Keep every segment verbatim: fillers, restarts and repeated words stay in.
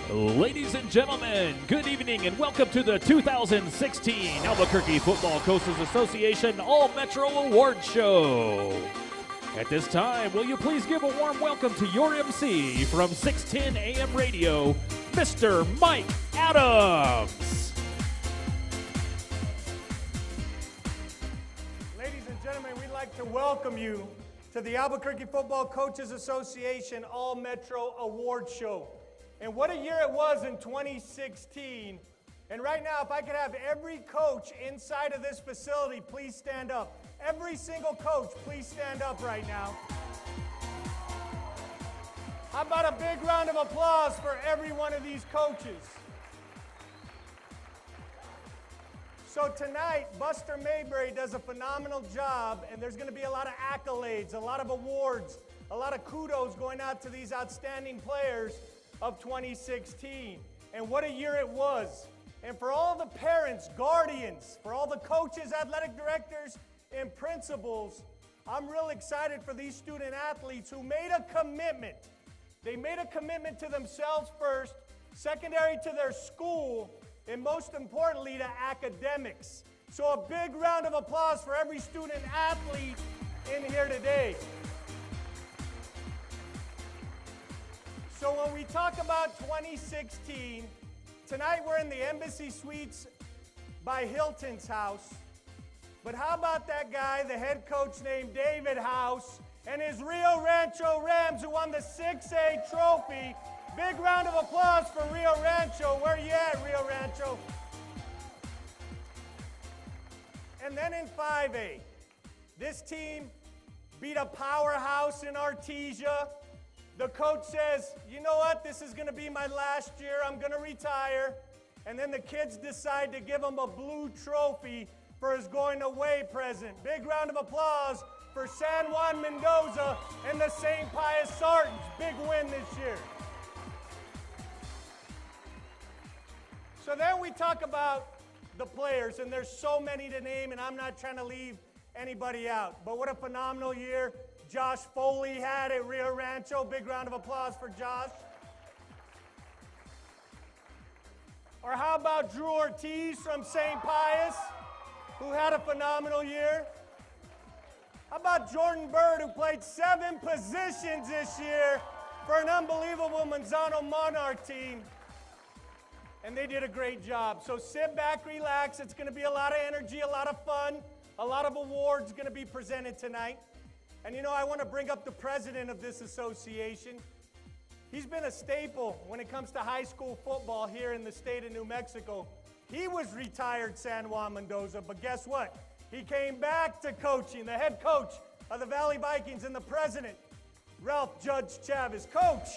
Ladies and gentlemen, good evening and welcome to the two thousand sixteen Albuquerque Football Coaches Association All-Metro Award Show. At this time, will you please give a warm welcome to your M C from six ten A M Radio, Mister Mike Adams. Ladies and gentlemen, we'd like to welcome you to the Albuquerque Football Coaches Association All-Metro Award Show. And what a year it was in twenty sixteen. And right now, if I could have every coach inside of this facility, please stand up. Every single coach, please stand up right now. How about a big round of applause for every one of these coaches? So tonight, Buster Mayberry does a phenomenal job, and there's going to be a lot of accolades, a lot of awards, a lot of kudos going out to these outstanding players of twenty sixteen. And what a year it was. And for all the parents, guardians, for all the coaches, athletic directors, and principals, I'm real excited for these student athletes who made a commitment. They made a commitment to themselves first, secondary to their school, and most importantly to academics. So a big round of applause for every student athlete in here today. So when we talk about twenty sixteen, tonight we're in the Embassy Suites by Hilton's house. But how about that guy, the head coach named David House, and his Rio Rancho Rams who won the six A trophy. Big round of applause for Rio Rancho. Where you at, Rio Rancho? And then in five A, this team beat a powerhouse in Artesia. The coach says, you know what, this is going to be my last year, I'm going to retire. And then the kids decide to give him a blue trophy for his going away present. Big round of applause for San Juan Mendoza and the Saint Pius Sartans. Big win this year. So then we talk about the players, and there's so many to name, and I'm not trying to leave anybody out. But what a phenomenal year Josh Foley had at Rio Rancho. Big round of applause for Josh. Or how about Drew Ortiz from Saint Pius, who had a phenomenal year? How about Jordan Bird, who played seven positions this year for an unbelievable Manzano Monarch team? And they did a great job. So sit back, relax. It's going to be a lot of energy, a lot of fun, a lot of awards going to be presented tonight. And you know, I want to bring up the president of this association. He's been a staple when it comes to high school football here in the state of New Mexico. He was retired San Juan Mendoza, but guess what? He came back to coaching, the head coach of the Valley Vikings and the president, Ralph Judge Chavez. Coach.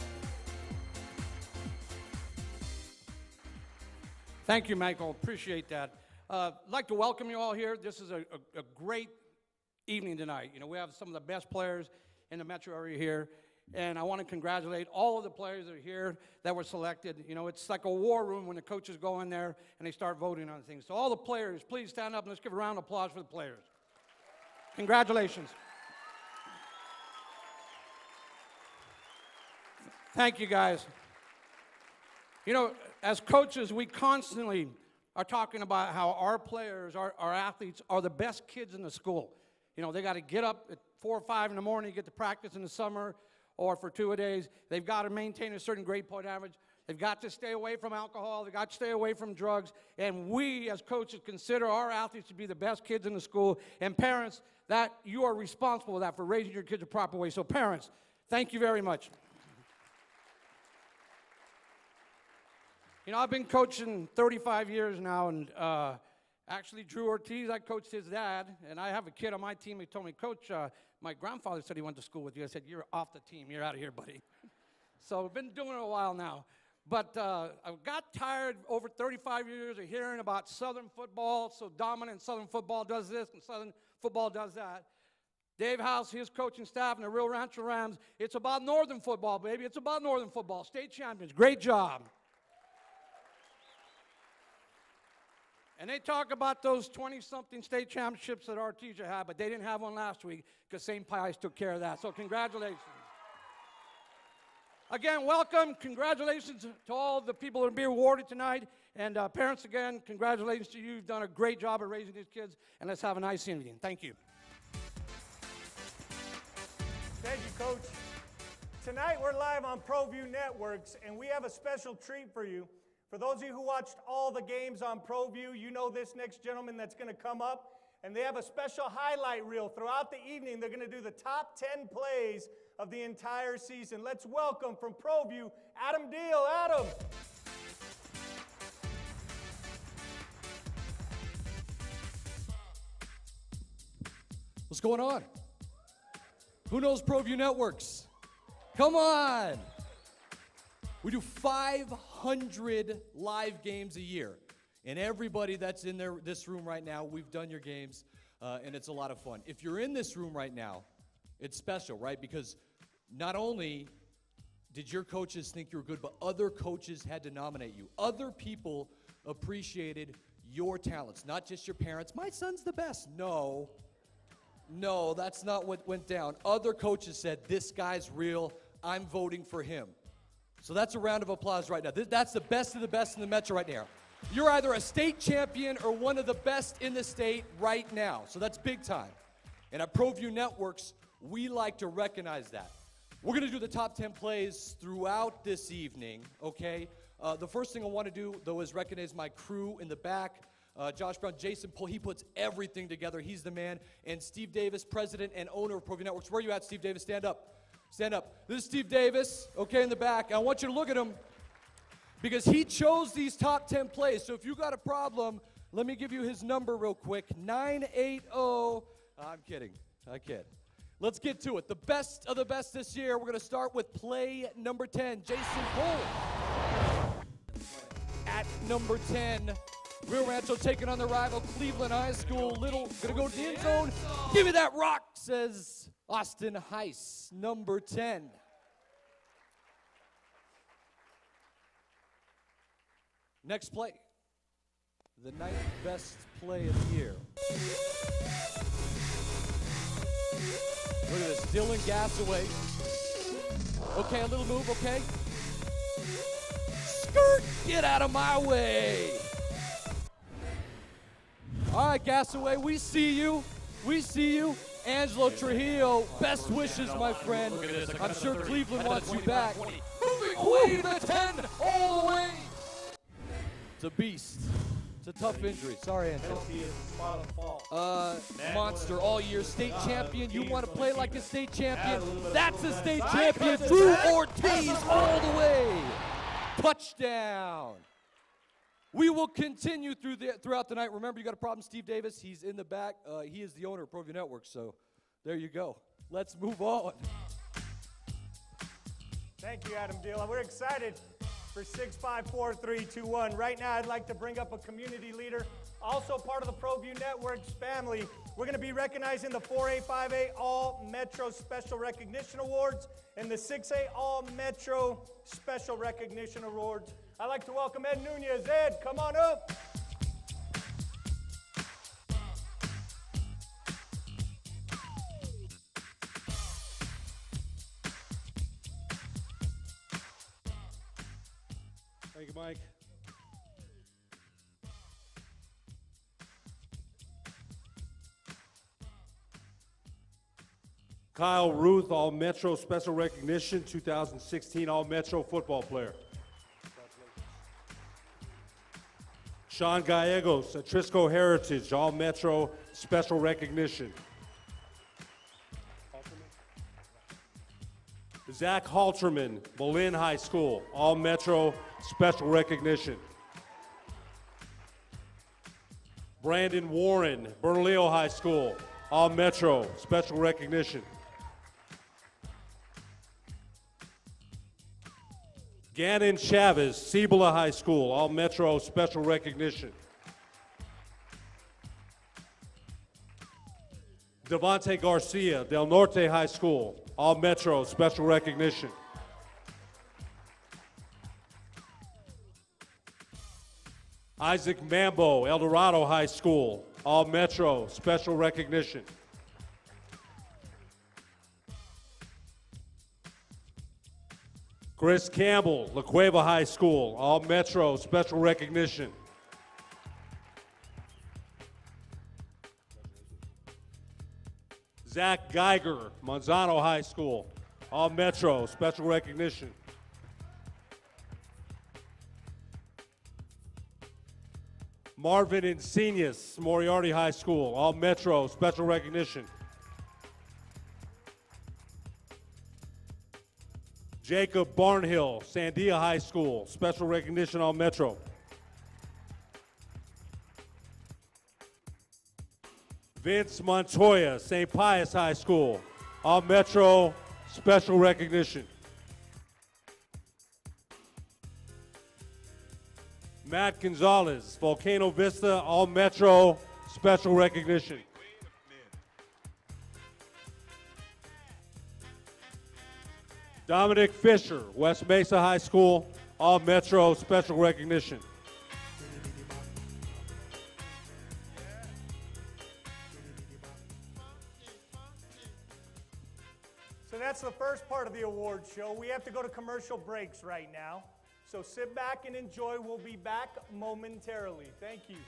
Thank you, Michael. Appreciate that. Uh, I'd like to welcome you all here. This is a, a, a great evening tonight. You know, we have some of the best players in the metro area here, and I want to congratulate all of the players that are here that were selected. You know, it's like a war room when the coaches go in there and they start voting on things. So all the players, please stand up and let's give a round of applause for the players. Congratulations. Thank you, guys. You know, as coaches, we constantly are talking about how our players, our, our athletes, are the best kids in the school. You know, they got to get up at four or five in the morning, get to practice in the summer or for two a days. They've got to maintain a certain grade point average. They've got to stay away from alcohol. They've got to stay away from drugs. And we, as coaches, consider our athletes to be the best kids in the school. And parents, that you are responsible for that, for raising your kids the proper way. So parents, thank you very much. You know, I've been coaching thirty-five years now, and uh, actually, Drew Ortiz, I coached his dad, and I have a kid on my team who told me, Coach, uh, my grandfather said he went to school with you. I said, you're off the team. You're out of here, buddy. So I've been doing it a while now. But uh, I got tired over thirty-five years of hearing about Southern football, so dominant. Southern football does this, and Southern football does that. Dave House, his coaching staff, and the Rio Rancho Rams, it's about Northern football, baby. It's about Northern football. State champions. Great job. And they talk about those twenty-something state championships that Artesia had, but they didn't have one last week because Saint Pius took care of that. So congratulations. Again, welcome. Congratulations to all the people that are being awarded tonight. And uh, parents, again, congratulations to you. You've done a great job of raising these kids. And let's have a nice evening. Thank you. Thank you, Coach. Tonight we're live on ProView Networks, and we have a special treat for you. For those of you who watched all the games on ProView, you know this next gentleman that's going to come up, and they have a special highlight reel. Throughout the evening, they're going to do the top ten plays of the entire season. Let's welcome from ProView, Adam Deal. Adam. What's going on? Who knows ProView Networks? Come on! We do five hundred live games a year. And everybody that's in there, this room right now, we've done your games, uh, and it's a lot of fun. If you're in this room right now, it's special, right? Because not only did your coaches think you were good, but other coaches had to nominate you. Other people appreciated your talents, not just your parents. My son's the best. No. No, that's not what went down. Other coaches said, this guy's real. I'm voting for him. So that's a round of applause right now. That's the best of the best in the Metro right now. You're either a state champion or one of the best in the state right now. So that's big time. And at ProView Networks, we like to recognize that. We're going to do the top ten plays throughout this evening, okay? Uh, the first thing I want to do, though, is recognize my crew in the back. Uh, Josh Brown, Jason Pohl, he puts everything together. He's the man. And Steve Davis, president and owner of ProView Networks. Where are you at, Steve Davis? Stand up. Stand up. This is Steve Davis, okay, in the back. I want you to look at him because he chose these top ten plays. So if you got a problem, let me give you his number real quick. nine eight zero. I'm kidding. I kid. Let's get to it. The best of the best this year. We're going to start with play number ten. Jason Pohl at number ten. Rio Rancho taking on the rival Cleveland High School. Little gonna go to the end zone. Give me that rock, says Austin Heiss, number ten. Next play. The ninth best play of the year. Look at this, Dylan Gassaway. Okay, a little move, okay. Skirt, get out of my way. All right, Gassaway, we see you. We see you. Angelo Trujillo, best wishes, my friend. I'm sure Cleveland wants you back. Moving away to the ten, all the way. It's a beast. It's a tough injury. Sorry, Angelo. Uh, monster all year. State champion. You want to play like a state champion? That's a state champion. Drew Ortiz all the way. Touchdown. We will continue through the, throughout the night. Remember, you got a problem, Steve Davis. He's in the back. Uh, he is the owner of ProView Networks, so there you go. Let's move on. Thank you, Adam Deal. We're excited for six five four three two one. Right now, I'd like to bring up a community leader, also part of the ProView Networks family. We're going to be recognizing the four A, five A All-Metro Special Recognition Awards and the six A All-Metro Special Recognition Awards. I'd like to welcome Ed Nunez. Ed, come on up. Thank you, Mike. Kyle Ruth, All-Metro Special Recognition, two thousand sixteen All-Metro football player. Sean Gallegos, Atrisco Heritage, All-Metro Special Recognition. Zach Halterman, Berlin High School, All-Metro Special Recognition. Brandon Warren, Bernalillo High School, All-Metro Special Recognition. Gannon Chavez, Cibola High School, All-Metro Special Recognition. Devontae Garcia, Del Norte High School, All-Metro Special Recognition. Isaac Mambo, El Dorado High School, All-Metro Special Recognition. Chris Campbell, La Cueva High School, All Metro Special Recognition. Zach Geiger, Monzano High School, All Metro Special Recognition. Marvin Insenius, Moriarty High School, All Metro Special Recognition. Jacob Barnhill, Sandia High School, Special Recognition, All Metro. Vince Montoya, Saint Pius High School, All Metro Special Recognition. Matt Gonzalez, Volcano Vista, All Metro Special Recognition. Dominic Fisher, West Mesa High School, All Metro Special Recognition. So that's the first part of the award show. We have to go to commercial breaks right now. So sit back and enjoy. We'll be back momentarily. Thank you.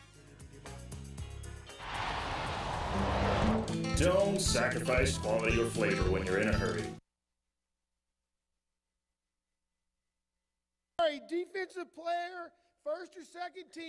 Don't sacrifice quality or flavor when you're in a hurry. A defensive player, first or second team.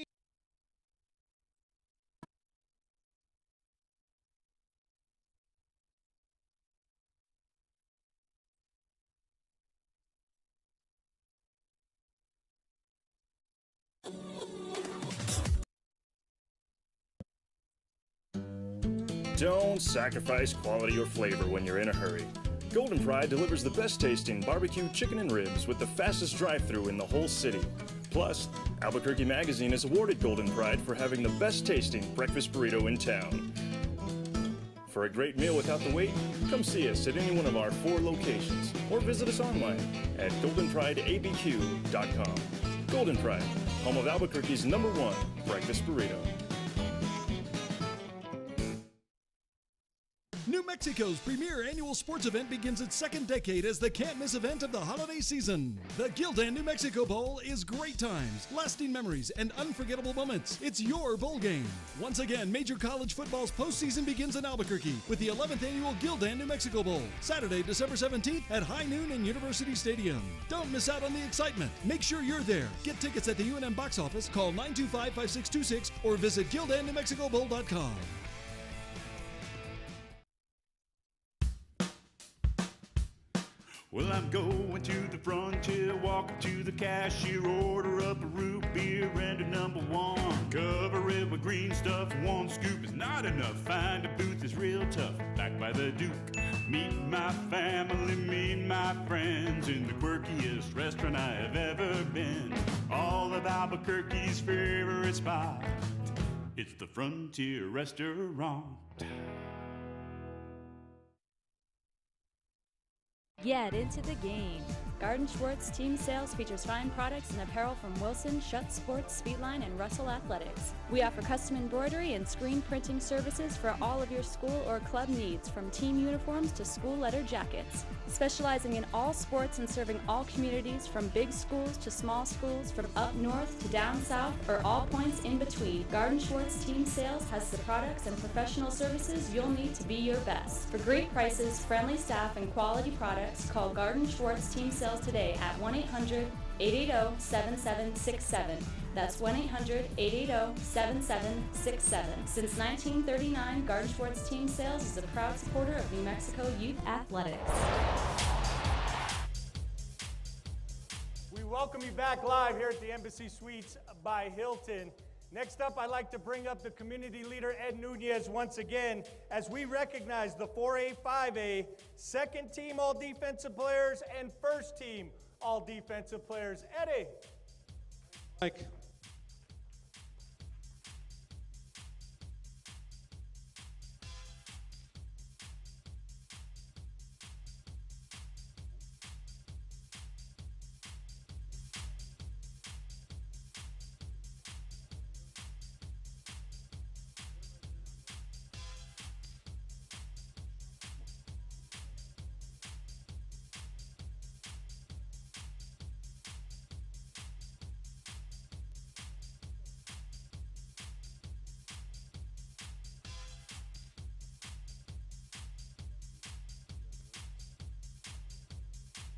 Don't sacrifice quality or flavor when you're in a hurry. Golden Pride delivers the best tasting barbecue chicken and ribs with the fastest drive-thru in the whole city. Plus, Albuquerque Magazine has awarded Golden Pride for having the best tasting breakfast burrito in town. For a great meal without the wait, come see us at any one of our four locations or visit us online at golden pride a b q dot com. Golden Pride, home of Albuquerque's number one breakfast burrito. New Mexico's premier annual sports event begins its second decade as the can't-miss event of the holiday season. The Gildan New Mexico Bowl is great times, lasting memories, and unforgettable moments. It's your bowl game. Once again, Major College Football's postseason begins in Albuquerque with the eleventh annual Gildan New Mexico Bowl, Saturday, December seventeenth at high noon in University Stadium. Don't miss out on the excitement. Make sure you're there. Get tickets at the U N M box office, call nine two five, five six two six, or visit gildan new mexico bowl dot com. Well, I'm going to the frontier, walk up to the cashier, order up a root beer and a number one. Cover it with green stuff, one scoop is not enough. Find a booth is real tough, back by the Duke. Meet my family, meet my friends in the quirkiest restaurant I have ever been. All of Albuquerque's favorite spot, it's the Frontier Restaurant. Get into the game. Garden Schwartz Team Sales features fine products and apparel from Wilson, Schutt Sports, Speedline, and Russell Athletics. We offer custom embroidery and screen printing services for all of your school or club needs, from team uniforms to school leather jackets. Specializing in all sports and serving all communities, from big schools to small schools, from up north to down south, or all points in between, Garden Schwartz Team Sales has the products and professional services you'll need to be your best. For great prices, friendly staff, and quality products, call Garden Schwartz Team Sales today at one eight hundred, eight eight zero, seven seven six seven. That's one eight hundred, eight eight zero, seven seven six seven. Since nineteen thirty-nine, Garden Schwartz Team Sales is a proud supporter of New Mexico Youth Athletics. We welcome you back live here at the Embassy Suites by Hilton. Next up, I'd like to bring up the community leader, Ed Nunez, once again, as we recognize the four A, five A, second team all defensive players, and first team all defensive players. Eddie. Mike.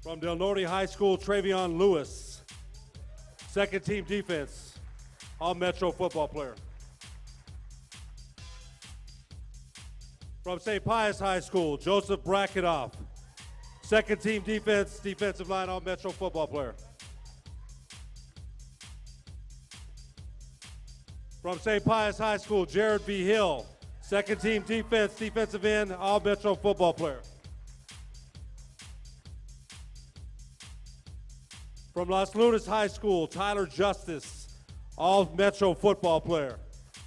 From Del Norte High School, Travion Lewis. Second team defense, all Metro football player. From Saint Pius High School, Joseph Bracketoff. Second team defense, defensive line, all Metro football player. From Saint Pius High School, Jared V. Hill. Second team defense, defensive end, all Metro football player. From Las Lunas High School, Tyler Justice, all Metro football player.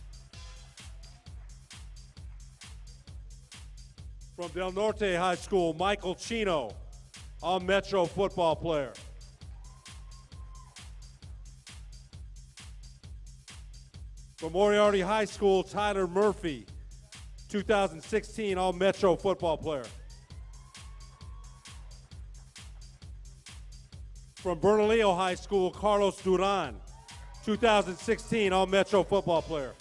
From Del Norte High School, Michael Chino, all Metro football player. From Moriarty High School, Tyler Murphy, two thousand sixteen all Metro football player. From Bernalillo High School, Carlos Duran, two thousand sixteen all Metro football player.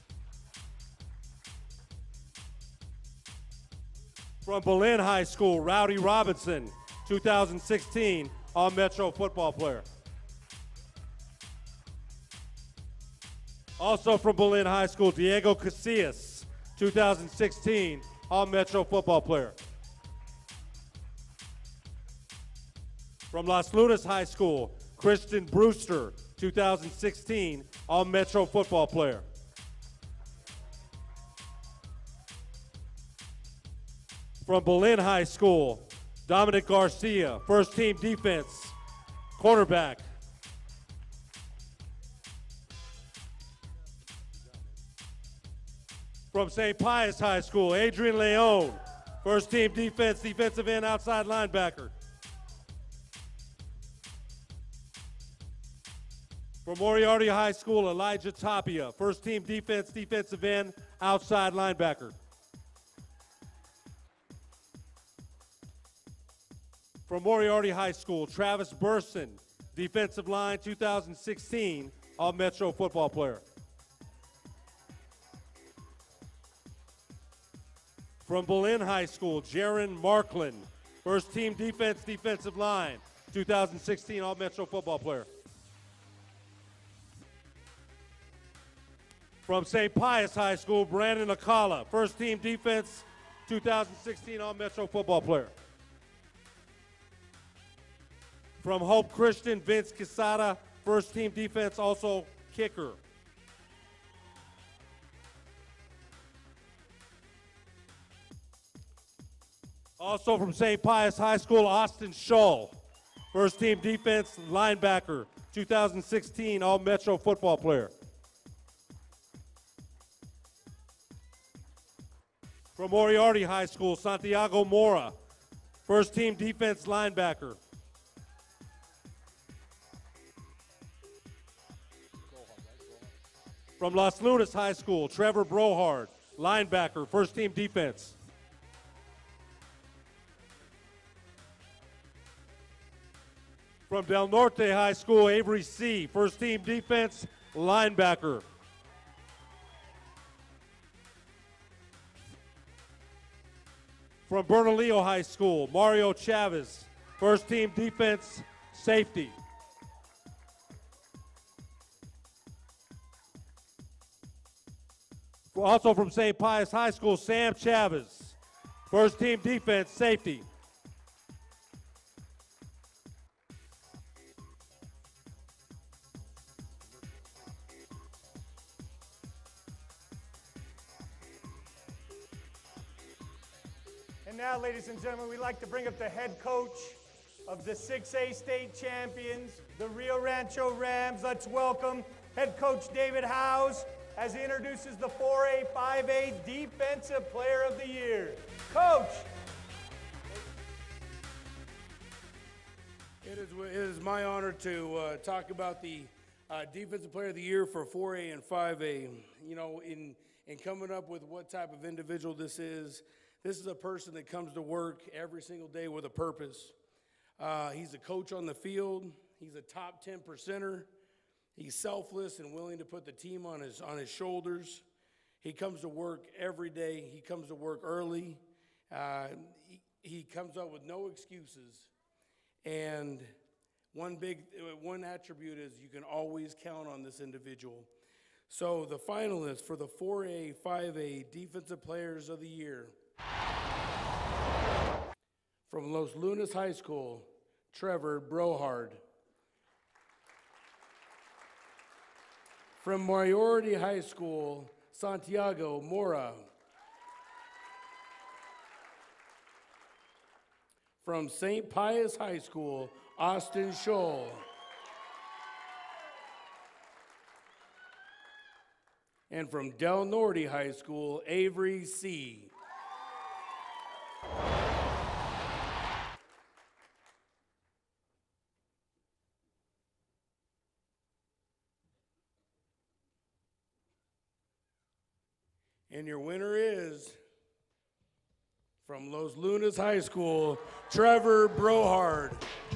From Belen High School, Rowdy Robinson, two thousand sixteen all Metro football player. Also from Belen High School, Diego Casillas, two thousand sixteen all Metro football player. From Las Lunas High School, Christian Brewster, two thousand sixteen all Metro football player. From Belen High School, Dominic Garcia, first team defense, cornerback. From Saint Pius High School, Adrian Leon, first team defense, defensive end, outside linebacker. From Moriarty High School, Elijah Tapia, first team defense, defensive end, outside linebacker. From Moriarty High School, Travis Burson, defensive line, two thousand sixteen all Metro football player. From Belen High School, Jaron Markland, first team defense, defensive line, two thousand sixteen all Metro football player. From Saint Pius High School, Brandon Acala, first team defense, two thousand sixteen all Metro football player. From Hope Christian, Vince Quesada, first team defense, also kicker. Also from Saint Pius High School, Austin Shull, first team defense, linebacker, two thousand sixteen all Metro football player. From Moriarty High School, Santiago Mora, first team defense, linebacker. From Las Lunas High School, Trevor Brohard, linebacker, first team defense. From Del Norte High School, Avery C., first team defense, linebacker. From Bernalillo High School, Mario Chavez, first team defense, safety. Also from Saint Pius High School, Sam Chavez, first team defense, safety. And now, ladies and gentlemen, we'd like to bring up the head coach of the six A state champions, the Rio Rancho Rams. Let's welcome head coach David Howes as he introduces the four A, five A Defensive Player of the Year. Coach. It is, it is my honor to uh, talk about the uh, Defensive Player of the Year for four A and five A. You know, in, in coming up with what type of individual this is, this is a person that comes to work every single day with a purpose. Uh, he's a coach on the field. He's a top ten percenter. He's selfless and willing to put the team on his, on his shoulders. He comes to work every day. He comes to work early. Uh, he, he comes up with no excuses. And one big, uh, one attribute is you can always count on this individual. So the finalists for the four A, five A Defensive Players of the Year. From Los Lunas High School, Trevor Brohard. From Moriarty High School, Santiago Mora. From Saint Pius High School, Austin Scholl. And from Del Norte High School, Avery C. And your winner is, from Los Lunas High School, Trevor Brohard.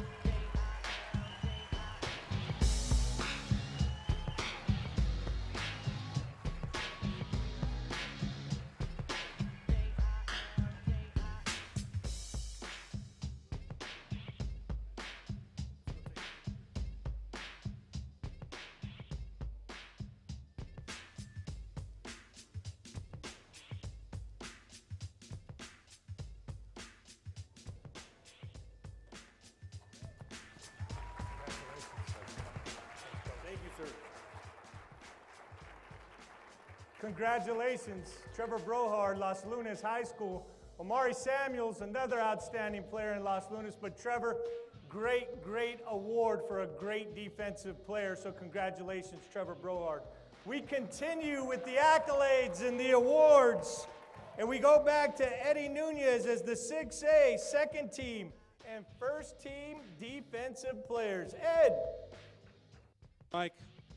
Congratulations, Trevor Brohard, Los Lunas High School. Omari Samuels, another outstanding player in Los Lunas, but Trevor, great, great award for a great defensive player, so congratulations, Trevor Brohard. We continue with the accolades and the awards, and we go back to Eddie Nunez as the six A second team and first team defensive players. Ed. Mike.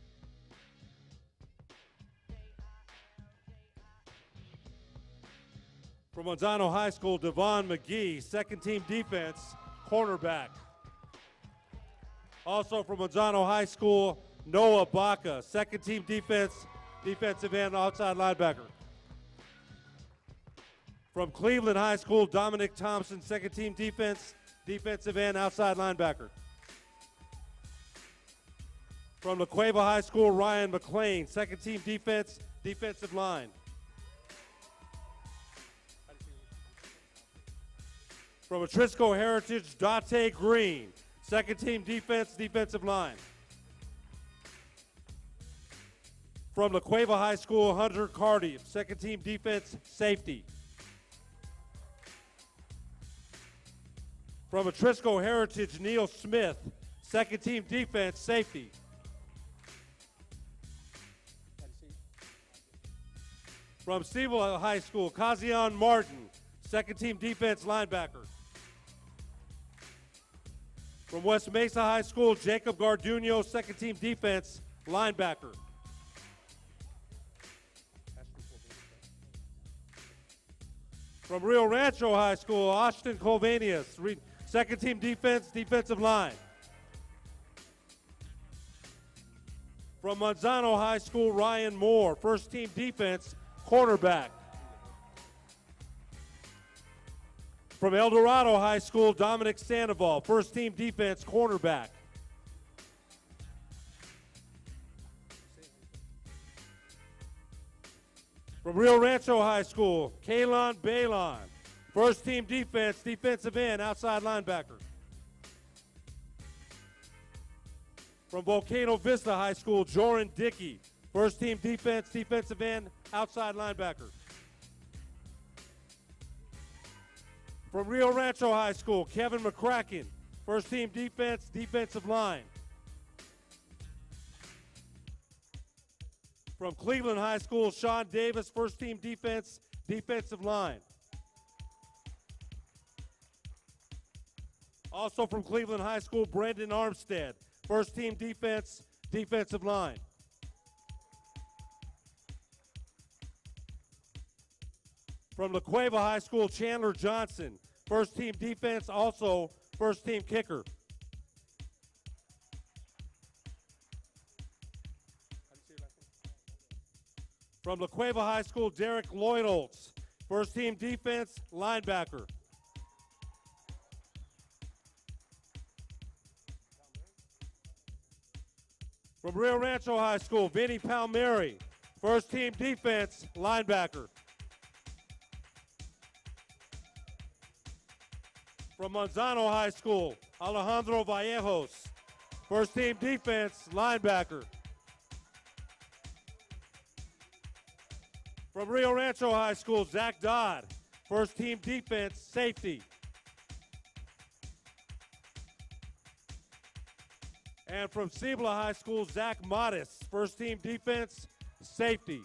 From Manzano High School, Devon McGee, second team defense, cornerback. Also from Manzano High School, Noah Baca, second team defense, defensive end, outside linebacker. From Cleveland High School, Dominic Thompson, second team defense, defensive end, outside linebacker. From La Cueva High School, Ryan McLean, second team defense, defensive line. From Atrisco Heritage, Dante Green, second team defense, defensive line. From La Cueva High School, Hunter Carty, second team defense, safety. From Atrisco Heritage, Neil Smith, second team defense, safety. From Stevensville High School, Kazian Martin, second team defense, linebacker. From West Mesa High School, Jacob Garduno, second team defense, linebacker. From Rio Rancho High School, Austin Colvanius, second team defense, defensive line. From Manzano High School, Ryan Moore, first team defense, cornerback. From El Dorado High School, Dominic Sandoval, first team defense, cornerback. From Rio Rancho High School, Kalon Balon, first team defense, defensive end, outside linebacker. From Volcano Vista High School, Joran Dickey, first team defense, defensive end, outside linebacker. From Rio Rancho High School, Kevin McCracken, first team defense, defensive line. From Cleveland High School, Sean Davis, first team defense, defensive line. Also from Cleveland High School, Brendan Armstead, first team defense, defensive line. From La Cueva High School, Chandler Johnson, first team defense, also first team kicker. From La Cueva High School, Derek Lloyd-Oltz, first team defense, linebacker. From Rio Rancho High School, Vinny Palmieri, first team defense, linebacker. From Manzano High School, Alejandro Vallejos, first team defense, linebacker. From Rio Rancho High School, Zach Dodd, first team defense, safety. And from Cibola High School, Zach Modis, first team defense, safety.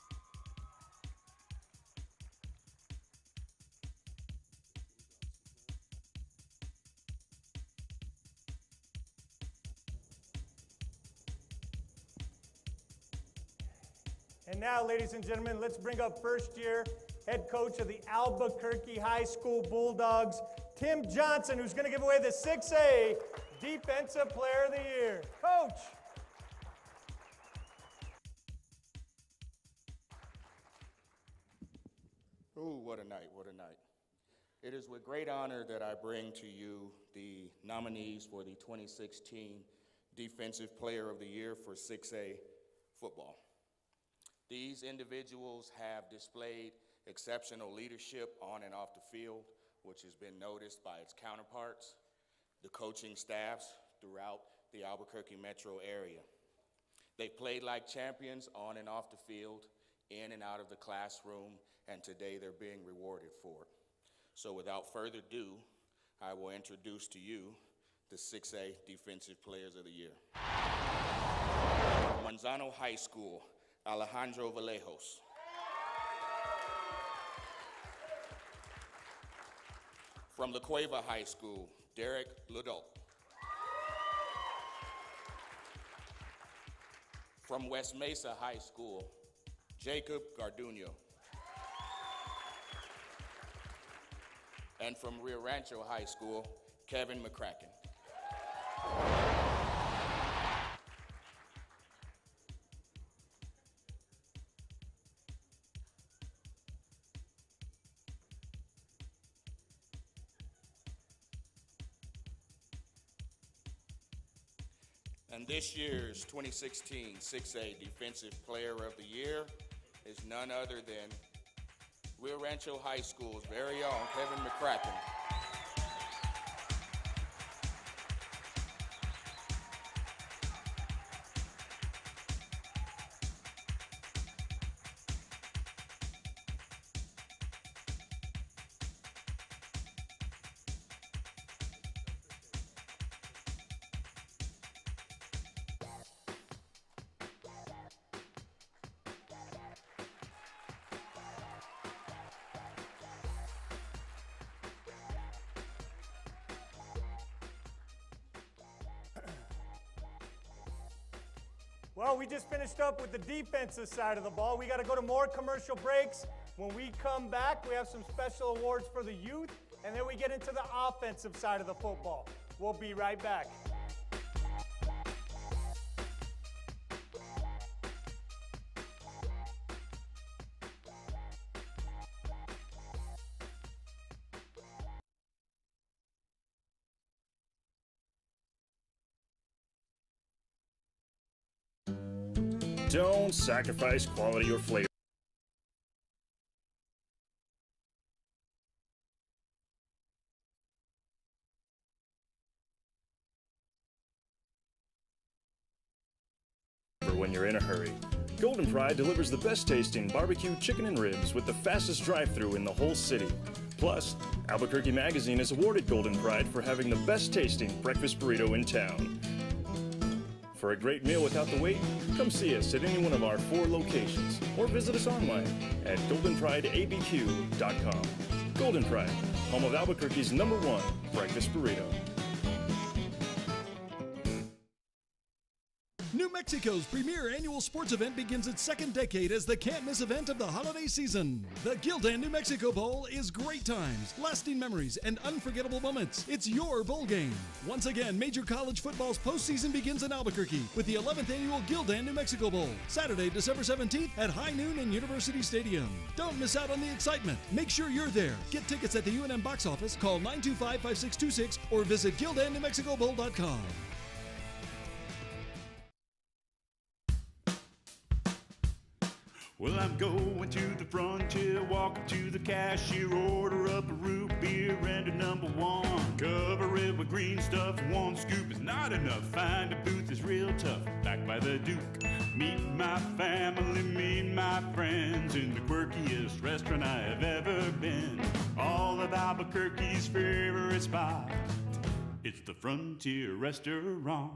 And now, ladies and gentlemen, let's bring up first year head coach of the Albuquerque High School Bulldogs, Tim Johnson, who's going to give away the six A Defensive Player of the Year. Coach. Ooh, what a night, what a night. It is with great honor that I bring to you the nominees for the twenty sixteen Defensive Player of the Year for six A football. These individuals have displayed exceptional leadership on and off the field, which has been noticed by its counterparts, the coaching staffs throughout the Albuquerque metro area. They played like champions on and off the field, in and out of the classroom, and today they're being rewarded for it. So without further ado, I will introduce to you the six A Defensive Players of the Year. Manzano High School, Alejandro Vallejos. From La Cueva High School, Derek Ludol. From West Mesa High School, Jacob Garduño. And from Rio Rancho High School, Kevin McCracken. And this year's twenty sixteen six A Defensive Player of the Year is none other than Rio Rancho High School's very own Kevin McCracken. Well, we just finished up with the defensive side of the ball. We got to go to more commercial breaks. When we come back, we have some special awards for the youth, and then we get into the offensive side of the football. We'll be right back. Don't sacrifice quality or flavor. When you're in a hurry. Golden Pride delivers the best tasting barbecue chicken and ribs with the fastest drive-thru in the whole city. Plus, Albuquerque Magazine has awarded Golden Pride for having the best tasting breakfast burrito in town. For a great meal without the wait, come see us at any one of our four locations or visit us online at golden pride a b q dot com. Golden Pride, home of Albuquerque's number one breakfast burrito. New Mexico's premier annual sports event begins its second decade as the can't-miss event of the holiday season. The Gildan New Mexico Bowl is great times, lasting memories, and unforgettable moments. It's your bowl game. Once again, major college football's postseason begins in Albuquerque with the eleventh annual Gildan New Mexico Bowl, Saturday, December seventeenth at high noon in University Stadium. Don't miss out on the excitement. Make sure you're there. Get tickets at the U N M box office, call nine two five, five six two six, or visit gildan new mexico bowl dot com. Well, I'm going to the frontier, walking to the cashier, order up a root beer and a number one. Cover it with green stuff, one scoop is not enough. Find a booth is real tough, back by the Duke. Meet my family, meet my friends in the quirkiest restaurant I have ever been. All of Albuquerque's favorite spot, it's the Frontier Restaurant.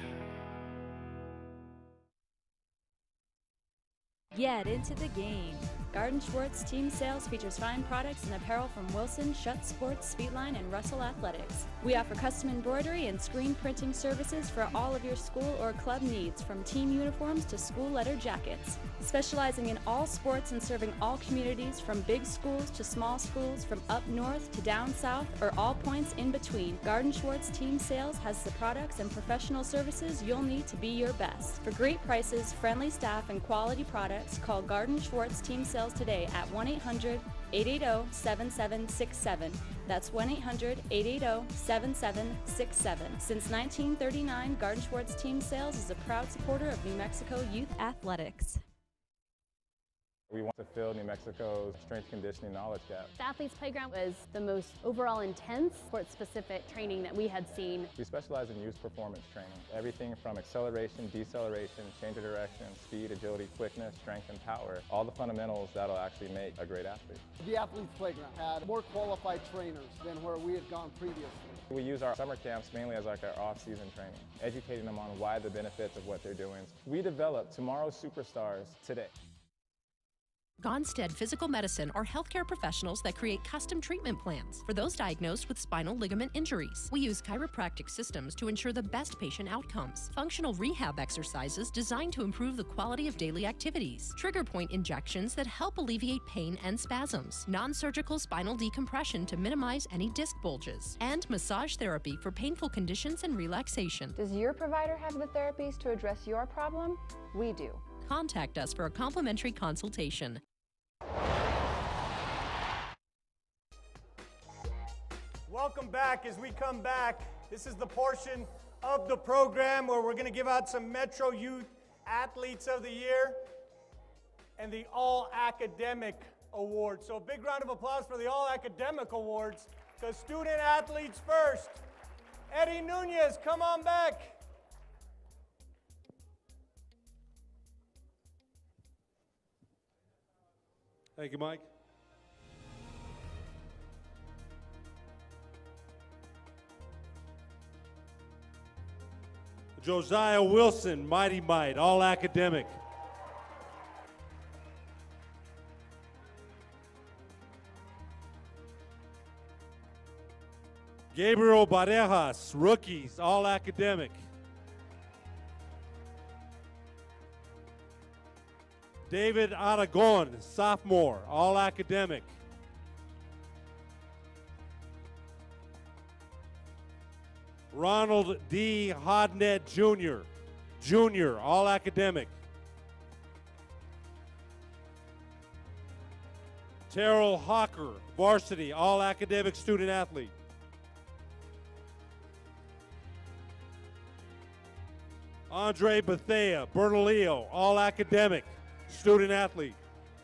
Get into the game. Garden Schwartz Team Sales features fine products and apparel from Wilson, Schutt Sports, Speedline, and Russell Athletics. We offer custom embroidery and screen printing services for all of your school or club needs, from team uniforms to school letter jackets. Specializing in all sports and serving all communities, from big schools to small schools, from up north to down south, or all points in between, Garden Schwartz Team Sales has the products and professional services you'll need to be your best. For great prices, friendly staff, and quality products, call Garden Schwartz Team Sales today at one eight hundred, eight eight zero, seven seven six seven. That's one eight hundred, eight eight zero, seven seven six seven. Since nineteen thirty-nine, Garden Schwartz Team Sales is a proud supporter of New Mexico youth athletics. We want to fill New Mexico's strength conditioning knowledge gap. The Athletes Playground was the most overall intense sport-specific training that we had seen. We specialize in youth performance training. Everything from acceleration, deceleration, change of direction, speed, agility, quickness, strength, and power. All the fundamentals that'll actually make a great athlete. The Athletes Playground had more qualified trainers than where we had gone previously. We use our summer camps mainly as like our off-season training, educating them on why the benefits of what they're doing. We develop tomorrow's superstars today. Gonstead Physical Medicine are healthcare professionals that create custom treatment plans for those diagnosed with spinal ligament injuries. We use chiropractic systems to ensure the best patient outcomes, functional rehab exercises designed to improve the quality of daily activities, trigger point injections that help alleviate pain and spasms, non-surgical spinal decompression to minimize any disc bulges, and massage therapy for painful conditions and relaxation. Does your provider have the therapies to address your problem? We do. Contact us for a complimentary consultation. Welcome back. As we come back, this is the portion of the program where we're going to give out some Metro Youth Athletes of the Year and the All Academic Award. So a big round of applause for the All Academic Awards, because student athletes first. Eddie Nunez, come on back. Thank you, Mike. Josiah Wilson, Mighty Might, All Academic. Gabriel Barejas, Rookies, All Academic. David Aragon, Sophomore, All Academic. Ronald D. Hodnett, Junior, Junior, All Academic. Terrell Hawker, Varsity, All Academic Student Athlete. Andre Bethea, Bernalillo, All Academic Student Athlete.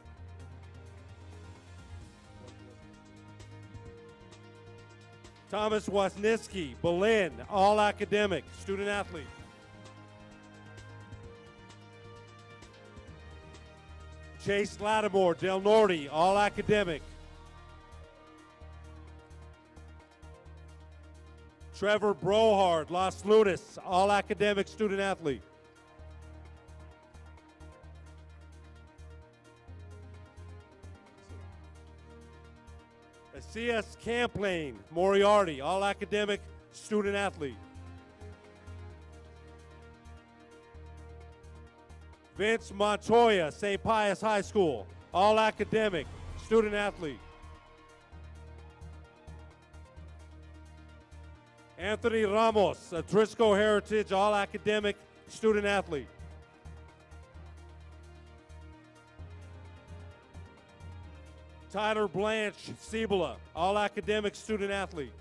Thomas Wasniewski, Belen, All Academic Student Athlete. Chase Lattimore, Del Norte, All Academic. Trevor Brohard, Los Lunas, All Academic Student Athlete. C S Camplane, Moriarty, All Academic Student Athlete. Vince Montoya, Saint Pius High School, All Academic Student Athlete. Anthony Ramos, Atrisco Heritage, All Academic Student Athlete. Tyler Blanche, Cibola, All Academic Student Athlete.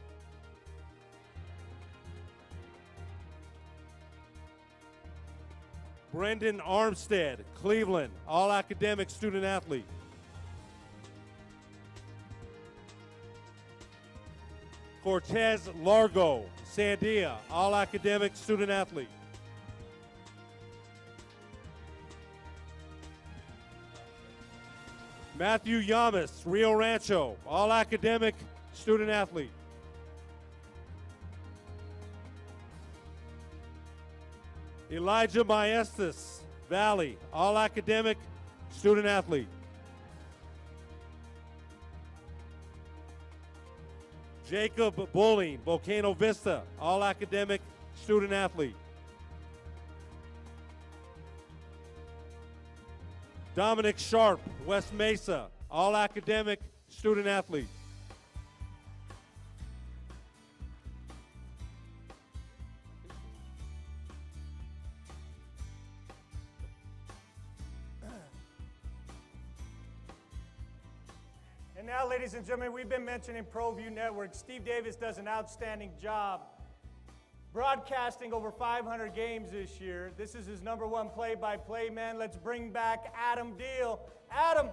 Brendan Armstead, Cleveland, all-academic student-athlete. Cortez Largo, Sandia, all-academic student-athlete. Matthew Yamas, Rio Rancho, all-academic student-athlete. Elijah Maestas, Valley, all-academic student-athlete. Jacob Bulling, Volcano Vista, all-academic student-athlete. Dominic Sharp, West Mesa, all-academic student-athlete. And now, ladies and gentlemen, we've been mentioning ProView Network. Steve Davis does an outstanding job broadcasting over five hundred games this year. This is his number one play-by-play man. Let's bring back Adam Deal. Adam.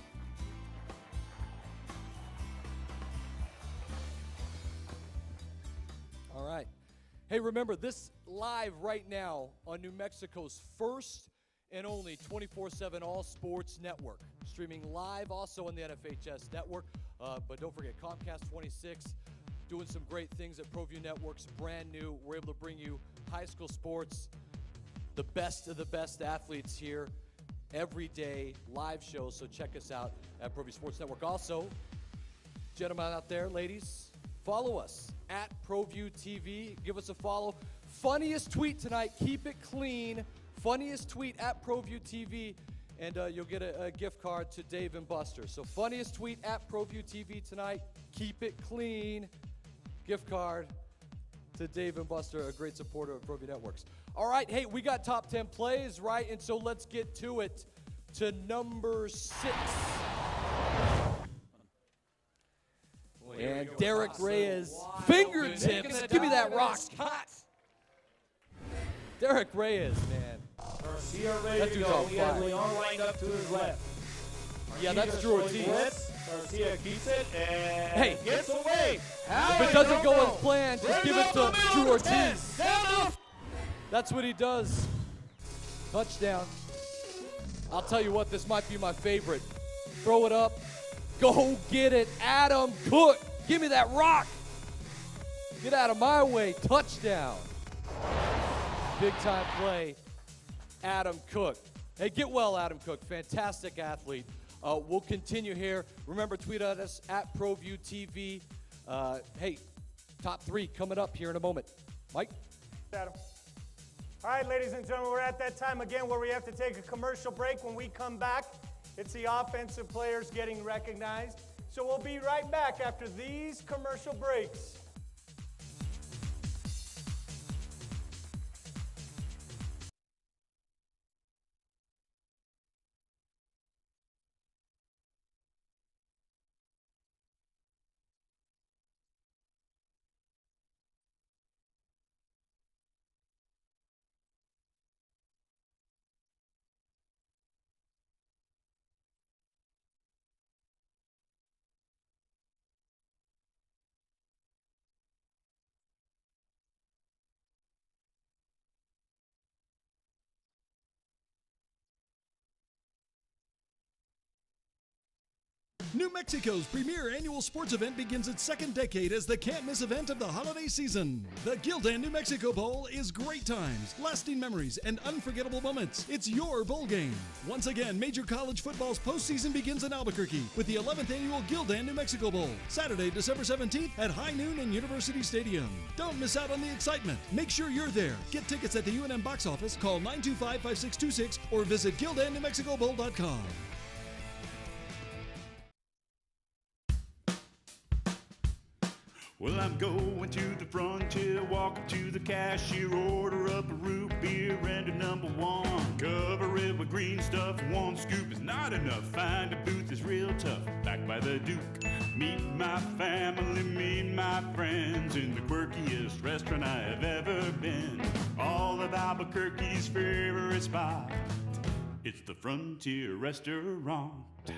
All right. Hey, remember, this live right now on New Mexico's first and only twenty-four seven All Sports Network. Streaming live also on the N F H S Network. Uh, but don't forget, Comcast twenty-six, doing some great things at ProView Networks, brand new. We're able to bring you high school sports, the best of the best athletes here, every day, live shows. So check us out at ProView Sports Network. Also, gentlemen out there, ladies, follow us at ProView T V. Give us a follow. Funniest tweet tonight, keep it clean. Funniest tweet at ProView T V, and uh, you'll get a, a gift card to Dave and Buster. So funniest tweet at ProView T V tonight, keep it clean. Gift card to Dave and Buster, a great supporter of ProView Networks. All right, hey, we got top ten plays, right? And so let's get to it, to number six. Well, and Derek Reyes, fingertips, give me that rock. Derek Reyes, man. Garcia ready That to dude's go. on He has fire. Leon lined up to his left. Yeah, that's Drew Ortiz. Blitz. Garcia keeps it and Hey. gets away. If it doesn't go as planned, just give it to Drew Ortiz. That's what he does. Touchdown. I'll tell you what, this might be my favorite. Throw it up. Go get it. Adam Cook. Give me that rock. Get out of my way. Touchdown. Big time play. Adam Cook. Hey, get well, Adam Cook. Fantastic athlete. Uh, we'll continue here. Remember, tweet at us at ProView T V. Uh, hey, top three coming up here in a moment. Mike? Adam. All right, ladies and gentlemen, we're at that time again where we have to take a commercial break. When we come back, it's the offensive players getting recognized. So we'll be right back after these commercial breaks. New Mexico's premier annual sports event begins its second decade as the can't-miss event of the holiday season. The Gildan New Mexico Bowl is great times, lasting memories, and unforgettable moments. It's your bowl game. Once again, major college football's postseason begins in Albuquerque with the eleventh annual Gildan New Mexico Bowl, Saturday, December seventeenth at high noon in University Stadium. Don't miss out on the excitement. Make sure you're there. Get tickets at the U N M box office, call nine two five, five six two six, or visit Gildan New Mexico Bowl dot com. Well, I'm going to the frontier, walking to the cashier, order up a root beer and a number one. Cover it with green stuff. One scoop is not enough. Find a booth is real tough. Back by the Duke. Meet my family, meet my friends in the quirkiest restaurant I have ever been. All of Albuquerque's favorite spot. It's the Frontier Restaurant.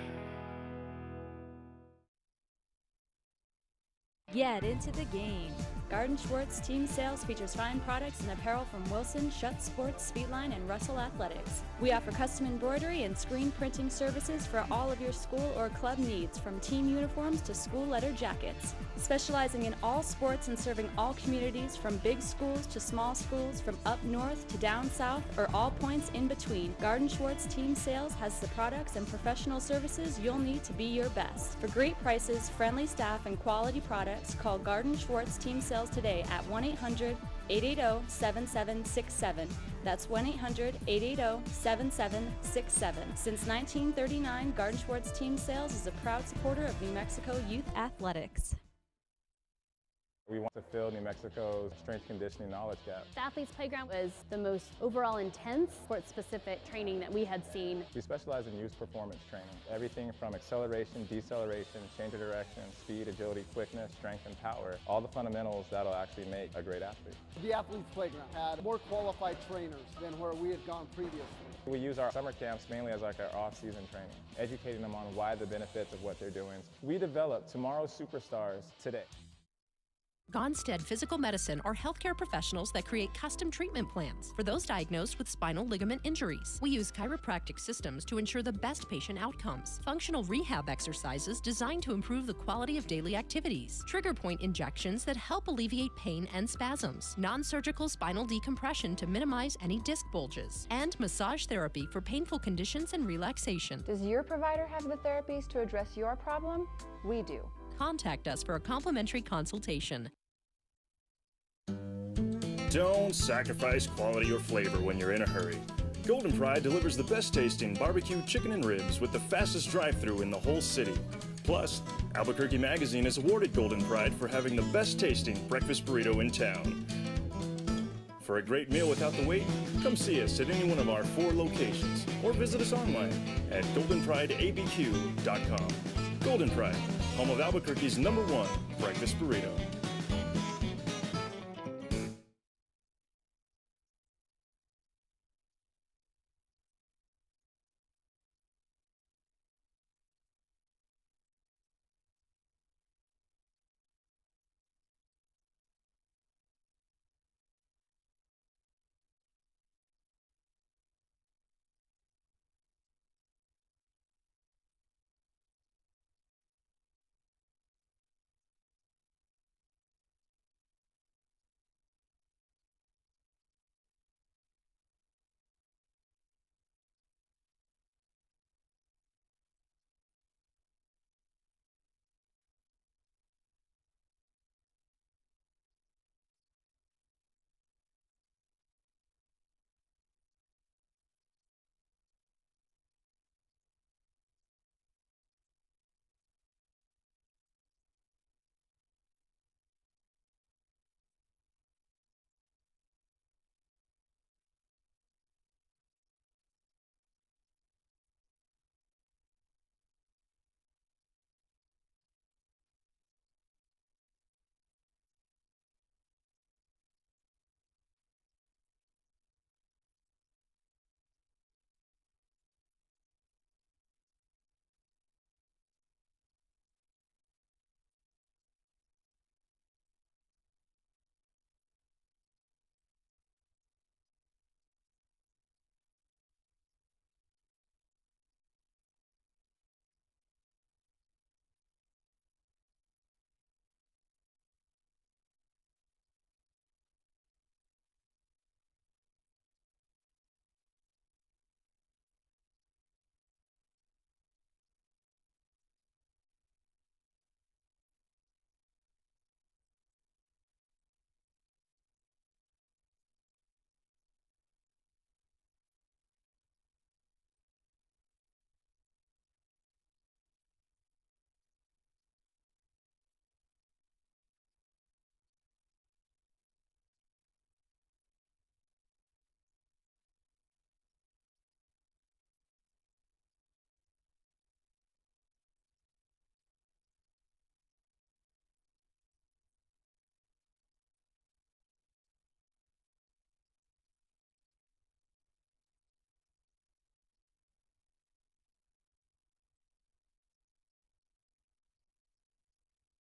Get into the game. Garden Schwartz Team Sales features fine products and apparel from Wilson, Schutz Sports, Speedline, and Russell Athletics. We offer custom embroidery and screen printing services for all of your school or club needs, from team uniforms to school letter jackets. Specializing in all sports and serving all communities, from big schools to small schools, from up north to down south, or all points in between, Garden Schwartz Team Sales has the products and professional services you'll need to be your best. For great prices, friendly staff, and quality products, call Garden Schwartz Team Sales today at one eight hundred, eight eight zero, seven seven six seven. That's one eight hundred, eight eight zero, seven seven six seven. Since nineteen thirty-nine, Garden Schwartz Team Sales is a proud supporter of New Mexico youth athletics. We want to fill New Mexico's strength conditioning knowledge gap. The Athletes Playground was the most overall intense sport-specific training that we had seen. We specialize in youth performance training. Everything from acceleration, deceleration, change of direction, speed, agility, quickness, strength, and power. All the fundamentals that'll actually make a great athlete. The Athletes Playground had more qualified trainers than where we had gone previously. We use our summer camps mainly as like our off-season training, educating them on why the benefits of what they're doing. We develop tomorrow's superstars today. Gonstead Physical Medicine are healthcare professionals that create custom treatment plans for those diagnosed with spinal ligament injuries. We use chiropractic systems to ensure the best patient outcomes, functional rehab exercises designed to improve the quality of daily activities, trigger point injections that help alleviate pain and spasms, non-surgical spinal decompression to minimize any disc bulges, and massage therapy for painful conditions and relaxation. Does your provider have the therapies to address your problem? We do. Contact us for a complimentary consultation. Don't sacrifice quality or flavor when you're in a hurry. Golden Pride delivers the best tasting barbecue chicken and ribs with the fastest drive-thru in the whole city. Plus, Albuquerque Magazine has awarded Golden Pride for having the best tasting breakfast burrito in town. For a great meal without the wait, come see us at any one of our four locations or visit us online at golden pride a b q dot com. Golden Pride, home of Albuquerque's number one breakfast burrito.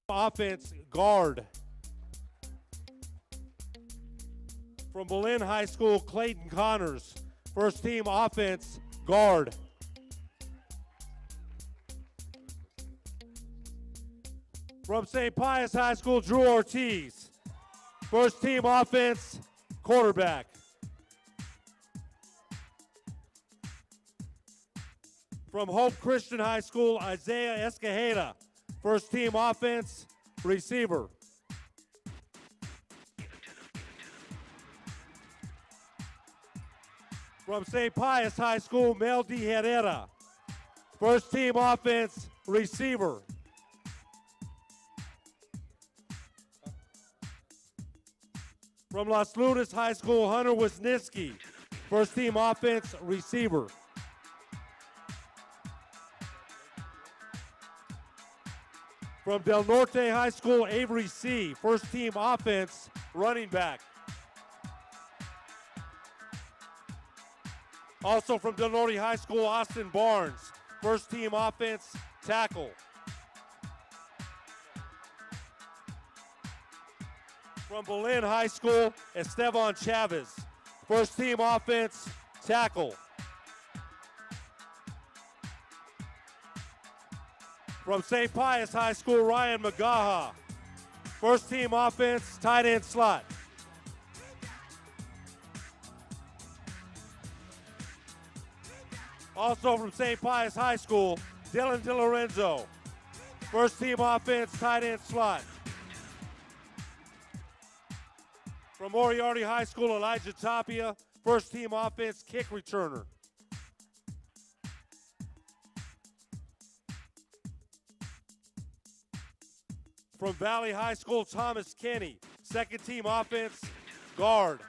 offense, guard. From Berlin High School, Clayton Connors. First team offense, guard. From Saint Pius High School, Drew Ortiz. First team offense, quarterback. From Hope Christian High School, Isaiah Escajeda. First team offense, receiver. From Saint Pius High School, Mel D. Herrera. First team offense, receiver. From Las Lunas High School, Hunter Wisniewski. First team offense, receiver. From Del Norte High School, Avery C. First team offense, running back. Also from Del Norte High School, Austin Barnes. First team offense, tackle. From Berlin High School, Esteban Chavez. First team offense, tackle. From Saint Pius High School, Ryan Magaha. First team offense, tight end slot. Also from Saint Pius High School, Dylan DiLorenzo. First team offense, tight end slot. From Moriarty High School, Elijah Tapia. First team offense, kick returner. From Valley High School, Thomas Kenny. Second team offense, guard.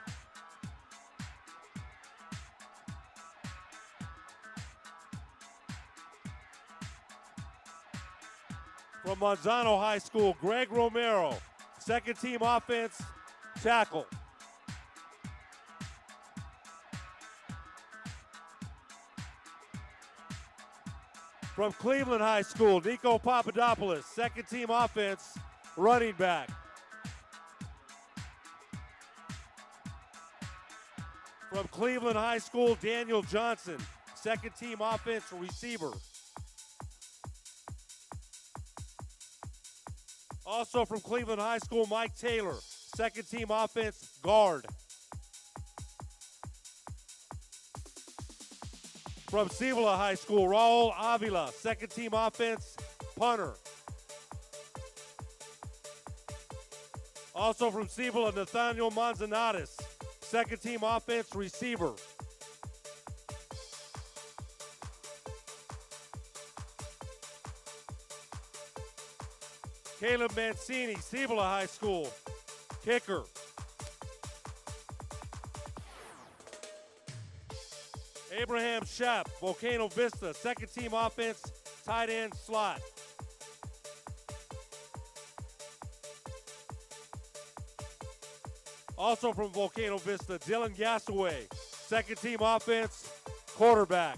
From Manzano High School, Greg Romero. Second team offense, tackle. From Cleveland High School, Nico Papadopoulos. Second team offense, running back. From Cleveland High School, Daniel Johnson. Second team offense, receiver. Also from Cleveland High School, Mike Taylor. Second team offense, guard. From Cibola High School, Raul Avila. Second team offense, punter. Also from Cibola, Nathaniel Manzanares. Second team offense, receiver. Caleb Mancini, Cibola High School, kicker. Abraham Schapp, Volcano Vista, second team offense, tight end slot. Also from Volcano Vista, Dylan Gassaway, second team offense, quarterback.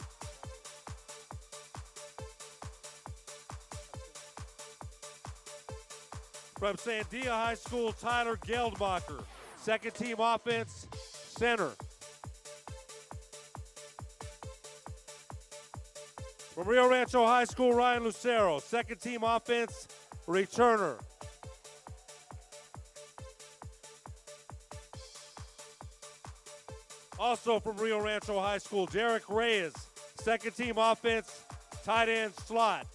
From Sandia High School, Tyler Geldmacher, second team offense, center. From Rio Rancho High School, Ryan Lucero, second team offense, returner. Also from Rio Rancho High School, Derek Reyes, second team offense, tight end slot.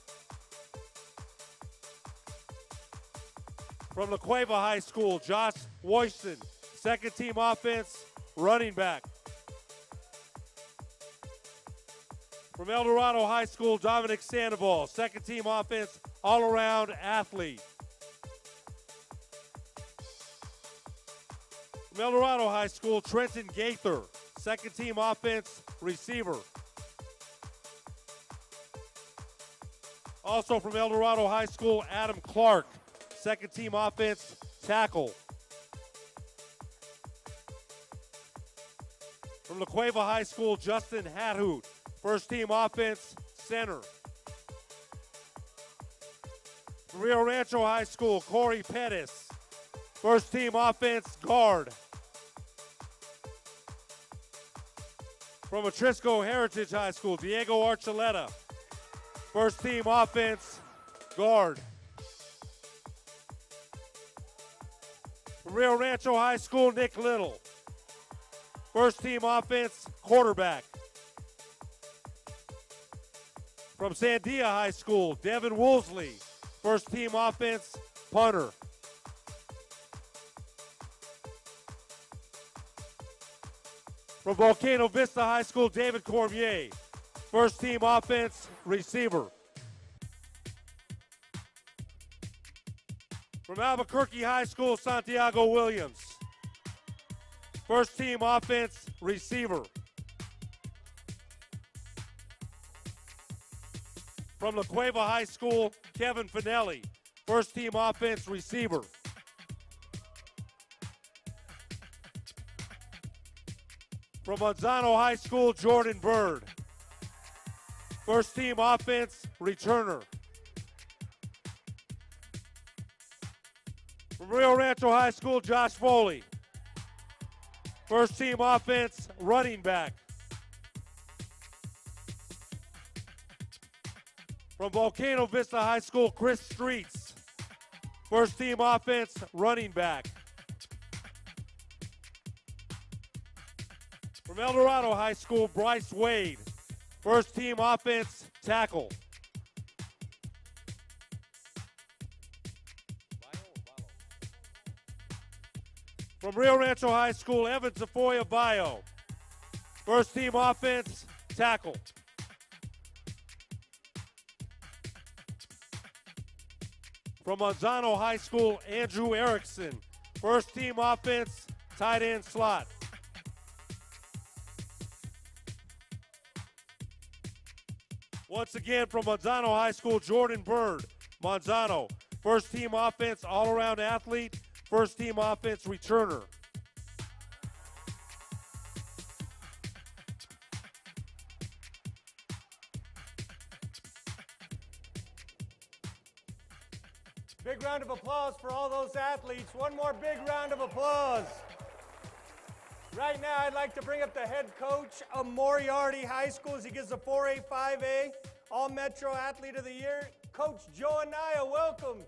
From La Cueva High School, Josh Woyson, second team offense, running back. From El Dorado High School, Dominic Sandoval, second team offense, all-around athlete. From El Dorado High School, Trenton Gaither, second team offense, receiver. Also from El Dorado High School, Adam Clark, second team offense, tackle. From La Cueva High School, Justin Hathoot, first team offense, center. From Rio Rancho High School, Corey Pettis. First team offense, guard. From Atrisco Heritage High School, Diego Archuleta. First team offense, guard. From Rio Rancho High School, Nick Little. First team offense, quarterback. From Sandia High School, Devin Woolsey. First team offense, punter. From Volcano Vista High School, David Cormier. First team offense, receiver. From Albuquerque High School, Santiago Williams. First team offense, receiver. From La Cueva High School, Kevin Finelli. First team offense, receiver. From Manzano High School, Jordan Bird. First team offense, returner. From Rio Rancho High School, Josh Foley. First team offense, running back. From Volcano Vista High School, Chris Streets. First team offense, running back. From El Dorado High School, Bryce Wade. First team offense, tackle. From Rio Rancho High School, Evan Tafoya Bio. First team offense, tackle. From Manzano High School, Andrew Erickson. First team offense, tight end slot. Once again from Manzano High School, Jordan Bird. Manzano, first team offense, all-around athlete. First team offense, returner. Big round of applause for all those athletes. One more big round of applause. Right now, I'd like to bring up the head coach of Moriarty High School as he gives the four A, five A All-Metro Athlete of the Year. Coach Joe Anaya, welcome.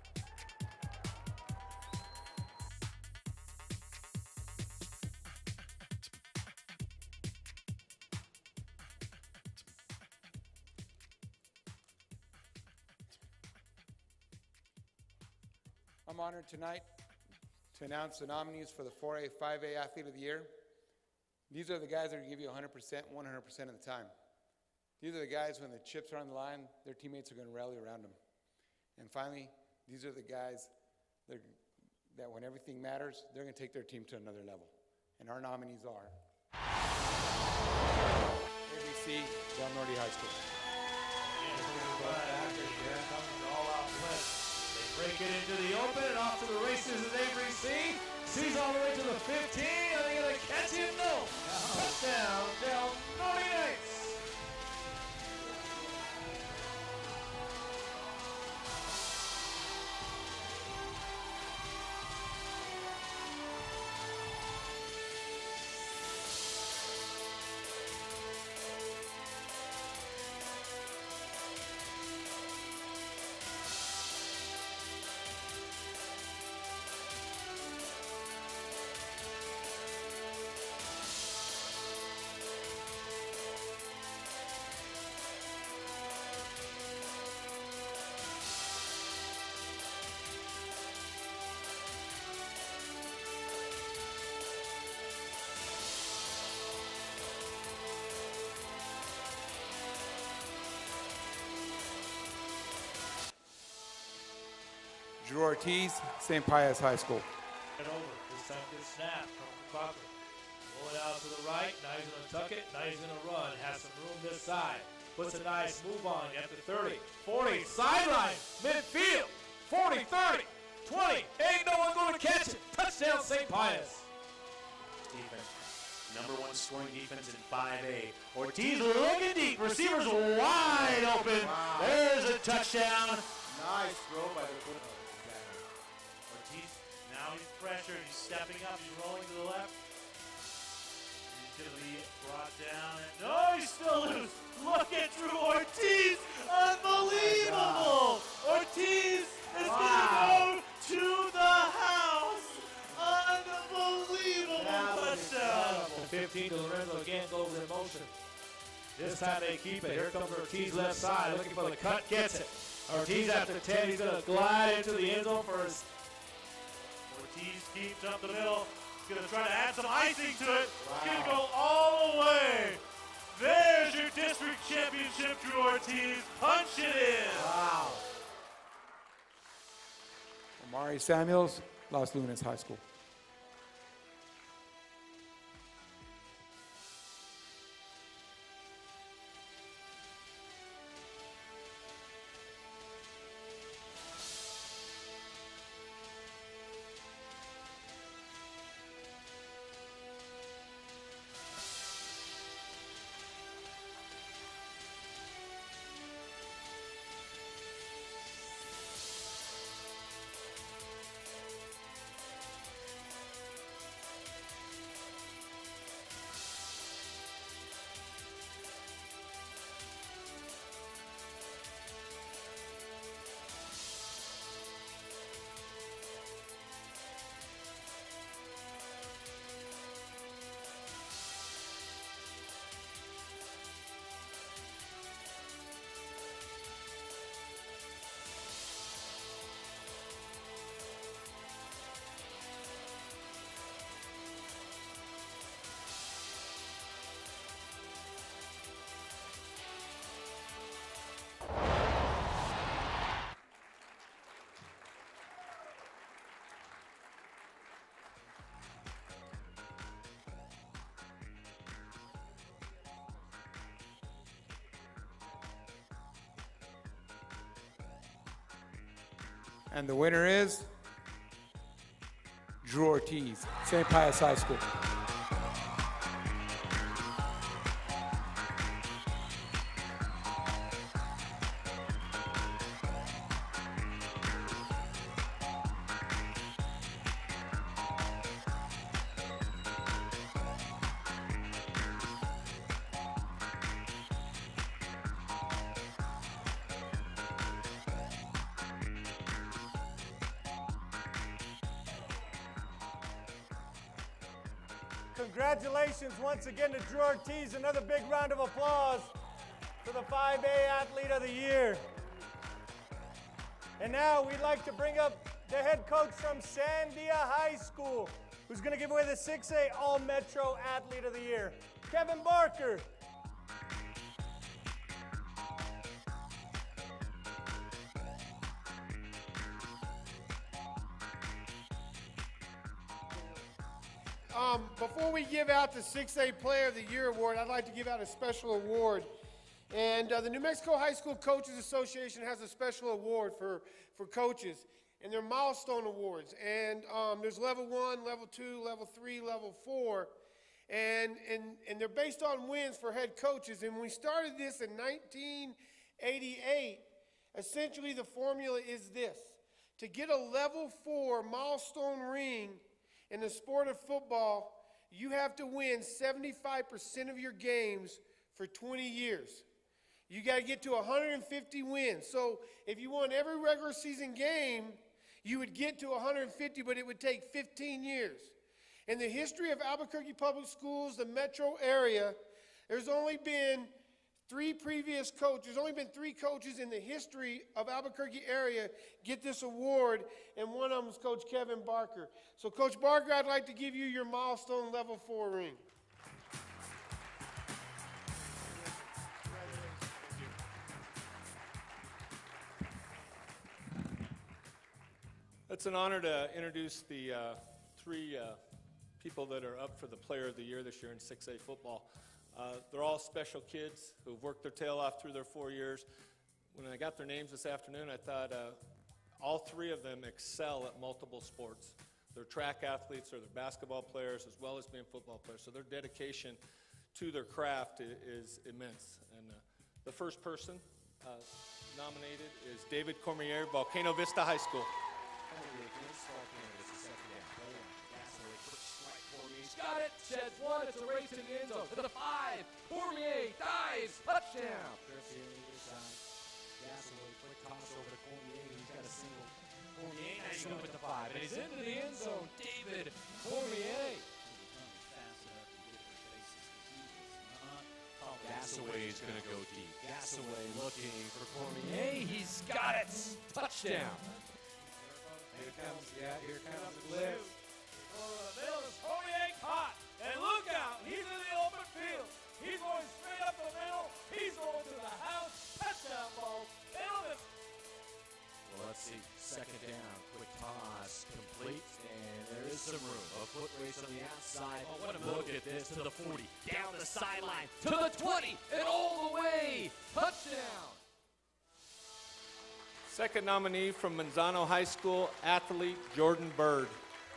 I'm honored tonight to announce the nominees for the four A, five A Athlete of the Year. These are the guys that are going to give you one hundred percent, one hundred percent of the time. These are the guys, when the chips are on the line, their teammates are going to rally around them. And finally, these are the guys that, that when everything matters, they're going to take their team to another level. And our nominees are A B C Del Norte High School. Break it into the open and off to the races is Avery C. Sees all the way to the fifteen. Are they going to catch him? No. Touchdown, Del Norte Knights. Drew Ortiz, Saint Pius High School. And over. This time good snap from Crocker. Roll it out to the right. Now he's going to tuck it. Now he's going to run. Has some room this side. Puts a nice move on at the thirty, forty, sideline, midfield, forty, thirty, twenty. Ain't no one going to catch it. Touchdown, Saint Pius. Defense. Number one scoring defense in five A. Ortiz looking deep. Receivers wide open. Wow. There's a touchdown. Nice throw by the football. Ortiz, now he's pressured. He's stepping up. He's rolling to the left. He's going to be brought down. And no, he's still loose. Look at Drew Ortiz. Unbelievable. Ortiz is Wow. going to go to the house. Unbelievable touchdown. fifteen to Lorenzo again goes in motion. This time they keep it. Here comes Ortiz left side, looking for the cut, gets it. Ortiz after ten, he's gonna glide into the end zone first. Ortiz keeps up the middle. He's gonna try to add some icing to it. He's gonna go all the way. There's your district championship, Drew Ortiz. Punch it in. Wow. Amari Samuels, Los Lunas High School. And the winner is Drew Ortiz, Saint Pius High School. Congratulations once again to Drew Ortiz. Another big round of applause for the five A Athlete of the Year. And now we'd like to bring up the head coach from Sandia High School, who's going to give away the six A All-Metro Athlete of the Year, Kevin Barker. Um, before we give out the six A Player of the Year award, I'd like to give out a special award. And uh, the New Mexico High School Coaches Association has a special award for, for coaches, and they're milestone awards. And um, there's level one, level two, level three, level four. And, and, and they're based on wins for head coaches. And when we started this in nineteen eighty-eight, essentially the formula is this. To get a level four milestone ring in the sport of football, you have to win seventy-five percent of your games for twenty years. You got to get to one hundred fifty wins. So if you won every regular season game, you would get to one hundred fifty, but it would take fifteen years. In the history of Albuquerque Public Schools, the metro area, there's only been three previous coaches, there's only been three coaches in the history of Albuquerque area get this award, and one of them is Coach Kevin Barker. So Coach Barker, I'd like to give you your milestone level four ring. It's an honor to introduce the uh, three uh, people that are up for the Player of the Year this year in six A football. Uh, they're all special kids who've worked their tail off through their four years. When I got their names this afternoon, I thought uh, all three of them excel at multiple sports. They're track athletes, or they're basketball players, as well as being football players. So their dedication to their craft is, is immense. And uh, the first person, uh, nominated is David Cormier, Volcano Vista High School. Got it, sheds one, it's a race to the end zone. To the five, Cormier dives, touchdown. Gasaway, quick toss over to Cormier, he's got a single. Cormier nice up at the five, and he's into the end zone. David Cormier. Gasaway is going to go deep. Gasaway looking for Cormier, he's got it. Touchdown. Here comes, yeah, here comes the blitz. Cormier caught, and look out, he's in the open field. He's going straight up the middle. He's going to the house. Touchdown ball. Middleman. Well, let's see. Second down. Quick toss. Complete. And there is some room. A foot race on the outside. Oh, what a Look move. at this. To the forty. Down the sideline. To the twenty, and all the way. Touchdown. Second nominee from Manzano High School, athlete Jordan Bird.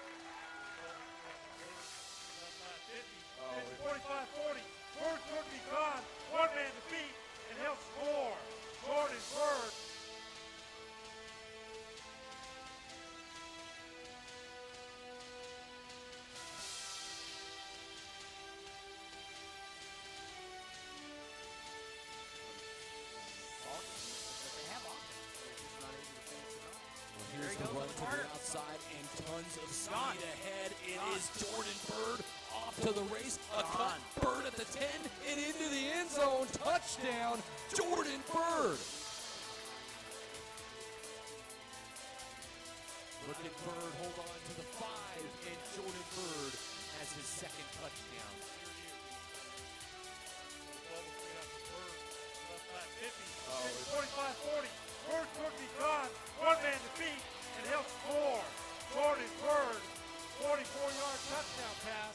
forty-five forty. Bird could be gone. One man to beat, and he'll score. Jordan Bird. Here's the run to the outside and tons of speed ahead. It is Jordan Bird off to the race. A cut. Bird at the ten And into the end zone. Touchdown, Jordan Bird. Look at Bird, hold on to the five, and Jordan Bird has his second touchdown. forty-five forty. Bird could be gone. One man to beat, and he'll score. Jordan Bird, forty-four yard touchdown pass.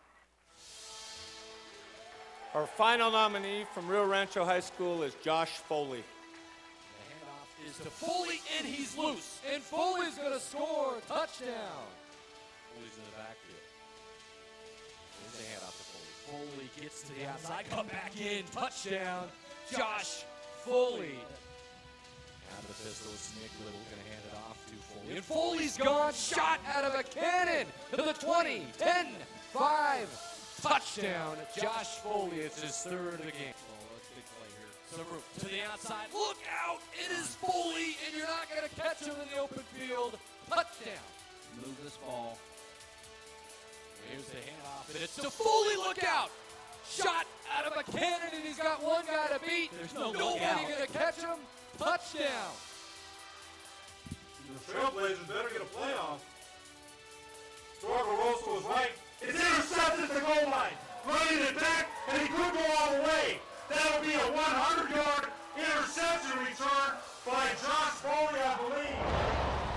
Our final nominee from Rio Rancho High School is Josh Foley. The handoff Is to Foley, and he's loose. And Foley's going to score. Touchdown. Foley's in the backfield. There's the handoff to Foley. Foley gets to the outside. Come back in. Touchdown, Josh Foley. Out of the pistol, it's Nick Little going to hand it off to Foley. And Foley's gone. Shot out of a cannon to the twenty, ten, five. Touchdown, Josh Foley. It's his third of the game. Oh, that's a big play here. Some room to the outside. Look out! It is Foley, and you're not going to catch him in the open field. Touchdown. Move this ball. Here's the handoff, and it's To Foley, look out! Shot out of a cannon, and he's got one guy to beat. There's no Nobody lookout. going to catch him. Touchdown. The Trailblazers better get a playoff. Eduardo Rosso was right. It's intercepted at the goal line. Running it back, and he could go all the way. That'll be a hundred yard interception return by Josh Foley, I believe.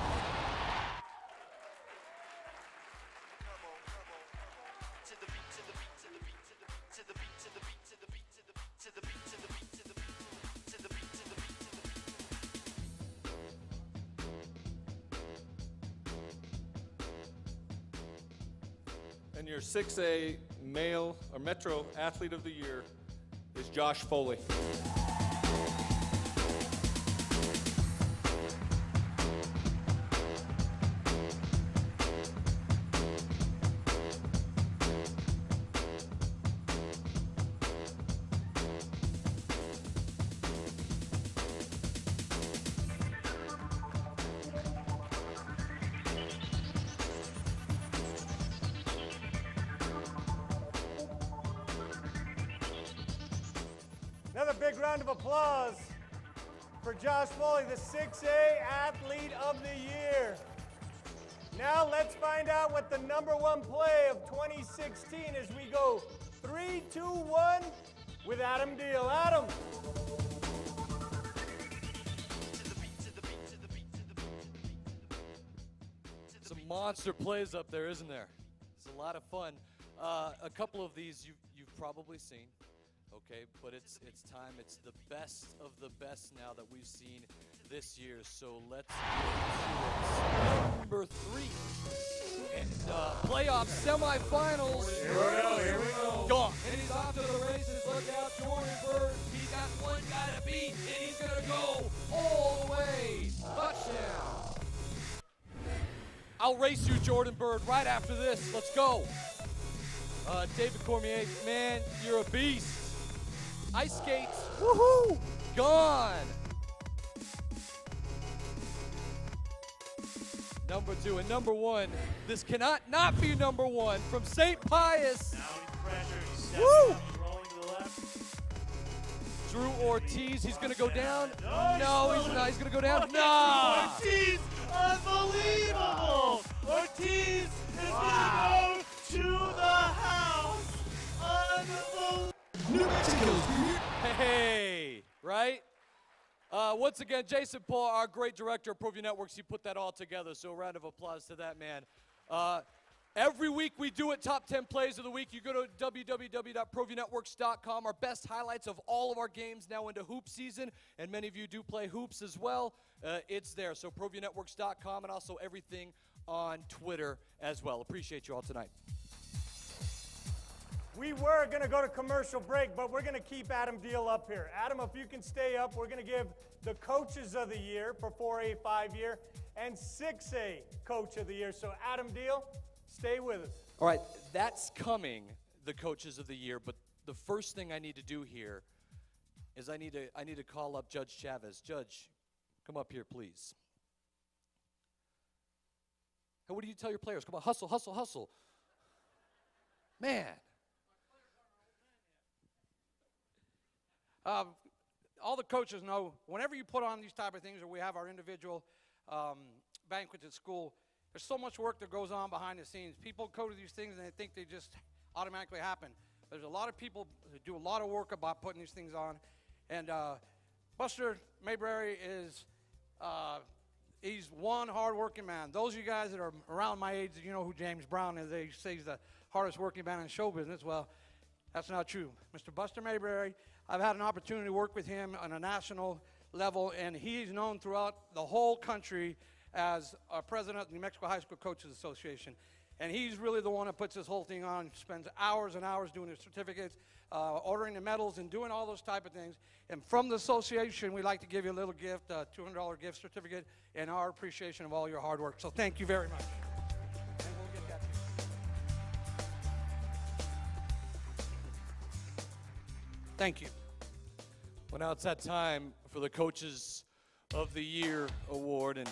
And your six A male or Metro Athlete of the Year is Josh Foley. Another big round of applause for Josh Foley, the six A Athlete of the Year. Now let's find out what the number one play of twenty sixteen as we go three, two, one with Adam Deal. Adam. Some monster plays up there, isn't there? It's a lot of fun. Uh, a couple of these you, you've probably seen. Okay, but it's it's time. It's the best of the best now that we've seen this year. So let's get to it. Number three. And uh, playoff semifinals. Here we go, here we go. Gone. And he's off to the races. Look out, Jordan Bird. He's got one guy to beat, and he's going to go all the way. Touchdown. I'll race you, Jordan Bird, right after this. Let's go. Uh, David Cormier, man, you're a beast. Ice skates, woohoo, gone. Number two and number one. This cannot not be number one from Saint Pius. Now he's pressured. He's stepping Woo! up. He's rolling to the left. Drew Ortiz, he's gonna go down. No, No, he's he's not. He's gonna go down. Look at Nah. Ortiz, unbelievable. Ortiz is Wow. gonna go to the house. Unbelievable. New Mexico's premier. Hey, right? Uh, once again, Jason Paul, our great director of ProView Networks, he put that all together, so a round of applause to that man. Uh, every week we do it, top ten plays of the week. You go to w w w dot pro view networks dot com. Our best highlights of all of our games now into hoop season, and many of you do play hoops as well. Uh, it's there, so pro view networks dot com, and also everything on Twitter as well. Appreciate you all tonight. We were going to go to commercial break, but we're going to keep Adam Deal up here. Adam, if you can stay up, we're going to give the coaches of the year for four A, five year, and six A coach of the year. So Adam Deal, stay with us. All right, that's coming, the coaches of the year, but the first thing I need to do here is I need to I need to call up Judge Chavez. Judge, come up here, please. Hey, what do you tell your players? Come on, hustle, hustle, hustle. Man. Um, all the coaches know whenever you put on these type of things, or we have our individual um, banquets at school, there's so much work that goes on behind the scenes. People go to these things and they think they just automatically happen. There's a lot of people who do a lot of work about putting these things on. And uh, Buster Mayberry is, uh, he's one hard-working man. Those of you guys that are around my age, you know who James Brown is. They say he's the hardest working man in show business. Well, that's not true. Mister Buster Mayberry, I've had an opportunity to work with him on a national level, and he's known throughout the whole country as a president of the New Mexico High School Coaches Association. And he's really the one that puts this whole thing on, spends hours and hours doing the certificates, uh, ordering the medals, and doing all those type of things. And from the association, we'd like to give you a little gift, a two hundred dollar gift certificate, and our appreciation of all your hard work. So thank you very much. And we'll get that to you. Thank you. Well, now it's that time for the Coaches of the Year award. And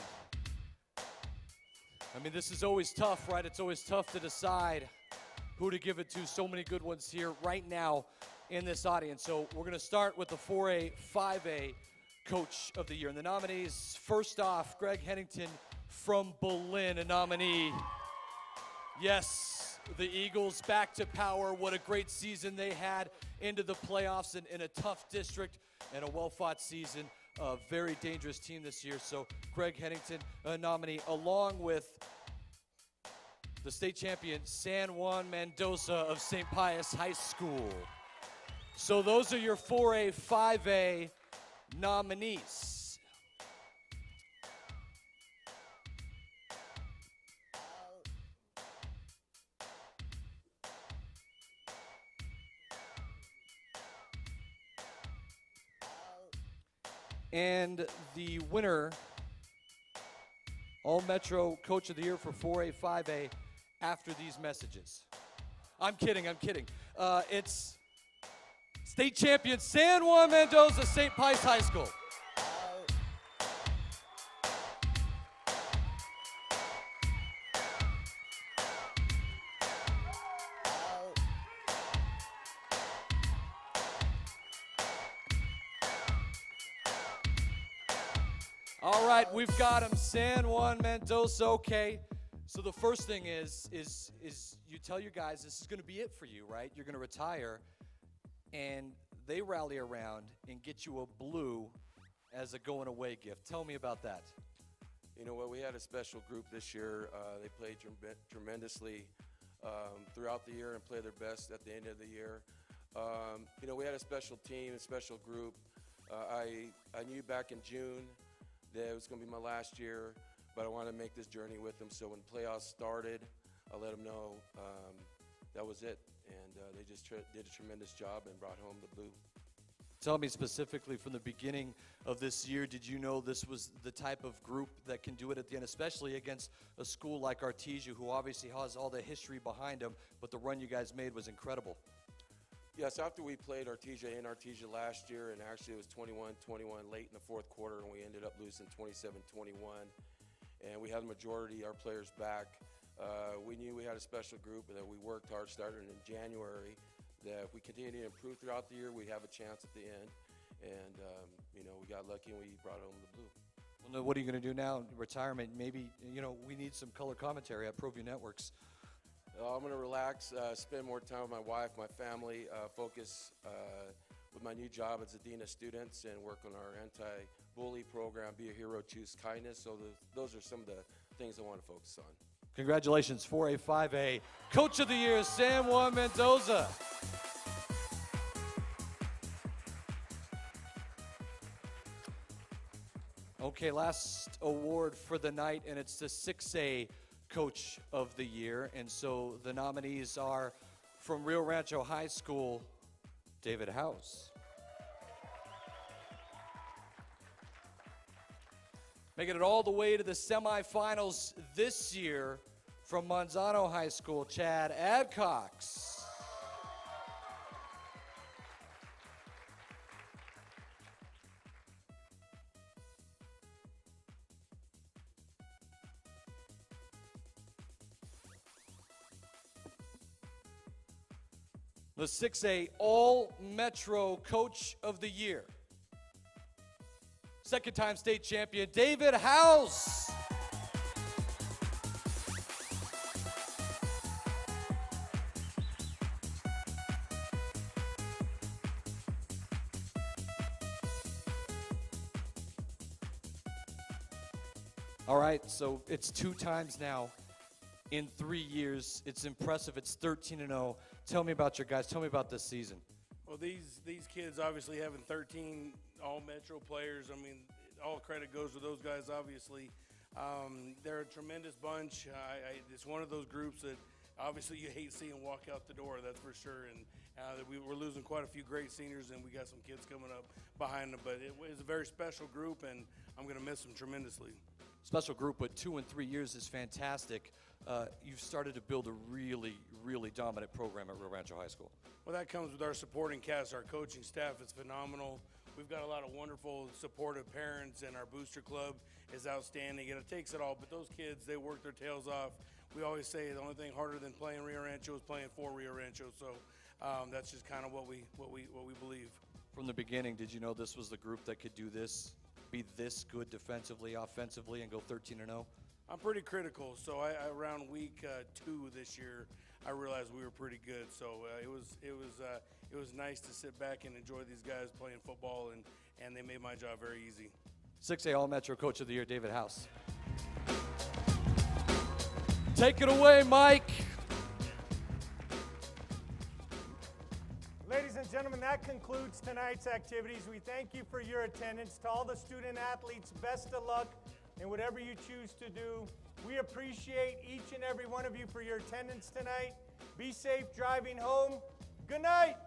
I mean, this is always tough, right? It's always tough to decide who to give it to. So many good ones here right now in this audience. So we're going to start with the four A, five A Coach of the Year. And the nominees, first off, Greg Hennington from Berlin, a nominee. Yes, the Eagles back to power. What a great season they had into the playoffs in, in a tough district and a well-fought season. A very dangerous team this year. So Greg Hennington, a nominee, along with the state champion San Juan Mendoza of Saint Pius High School. So those are your four A, five A nominees. And the winner, All-Metro Coach of the Year for four A, five A, after these messages. I'm kidding, I'm kidding. Uh, it's state champion San Juan Mendoza, Saint Pius High School. All right, we've got him, San Juan Mendoza. Okay, so the first thing is, is, is you tell your guys this is going to be it for you, right? You're going to retire, and they rally around and get you a blue as a going-away gift. Tell me about that. You know what, we had a special group this year. Uh, they played trem tremendously um, throughout the year and played their best at the end of the year. Um, you know, we had a special team, a special group. Uh, I, I knew back in June that it was going to be my last year, but I wanted to make this journey with them. So when playoffs started, I let them know um, that was it. And uh, they just did a tremendous job and brought home the blue. Tell me specifically from the beginning of this year, did you know this was the type of group that can do it at the end, especially against a school like Artesia, who obviously has all the history behind them, but the run you guys made was incredible? Yes, after we played Artesia in Artesia last year, and actually it was twenty-one twenty-one late in the fourth quarter, and we ended up losing twenty-seven twenty-one. And we had the majority of our players back. Uh, we knew we had a special group and that we worked hard starting in January, that if we continue to improve throughout the year, we'd have a chance at the end. And, um, you know, we got lucky and we brought home the blue. Well, no, what are you going to do now? Retirement, maybe, you know, we need some color commentary at ProView Networks. Uh, I'm going to relax, uh, spend more time with my wife, my family, uh, focus uh, with my new job as a dean of students, and work on our anti-bully program, Be a Hero, Choose Kindness. So the, those are some of the things I want to focus on. Congratulations, four A, five A Coach of the Year, San Juan Mendoza. Okay, last award for the night, and it's the six A Coach of the Year. And so the nominees are from Rio Rancho High School, David House. Making it all the way to the semifinals this year from Manzano High School, Chad Adcox. The six A All-Metro Coach of the Year. Second-time state champion, David House. All right, so it's two times now in three years. It's impressive. It's thirteen and oh. Tell me about your guys. Tell me about this season. Well, these these kids obviously having thirteen all-metro players. I mean, all credit goes to those guys, obviously. Um, they're a tremendous bunch. I, I, it's one of those groups that obviously you hate seeing walk out the door, that's for sure. And uh, we, we're losing quite a few great seniors, and we got some kids coming up behind them. But it was a very special group, and I'm going to miss them tremendously. Special group, but two and three years is fantastic. Uh, you've started to build a really, really dominant program at Rio Rancho High School. Well, that comes with our supporting cast. Our coaching staff is phenomenal. We've got a lot of wonderful, supportive parents, and our booster club is outstanding. And it takes it all, but those kids, they work their tails off. We always say the only thing harder than playing Rio Rancho is playing for Rio Rancho. So um, that's just kind of what we, what we, what we believe. From the beginning, did you know this was the group that could do this, be this good defensively, offensively, and go thirteen and oh? I'm pretty critical. So I, I around week uh, two this year, I realized we were pretty good. So uh, it was it was uh, it was nice to sit back and enjoy these guys playing football, and and they made my job very easy. six A All-Metro Coach of the Year, David House. Take it away, Mike. Ladies and gentlemen, that concludes tonight's activities. We thank you for your attendance. To all the student athletes, best of luck in whatever you choose to do. We appreciate each and every one of you for your attendance tonight. Be safe driving home. Good night.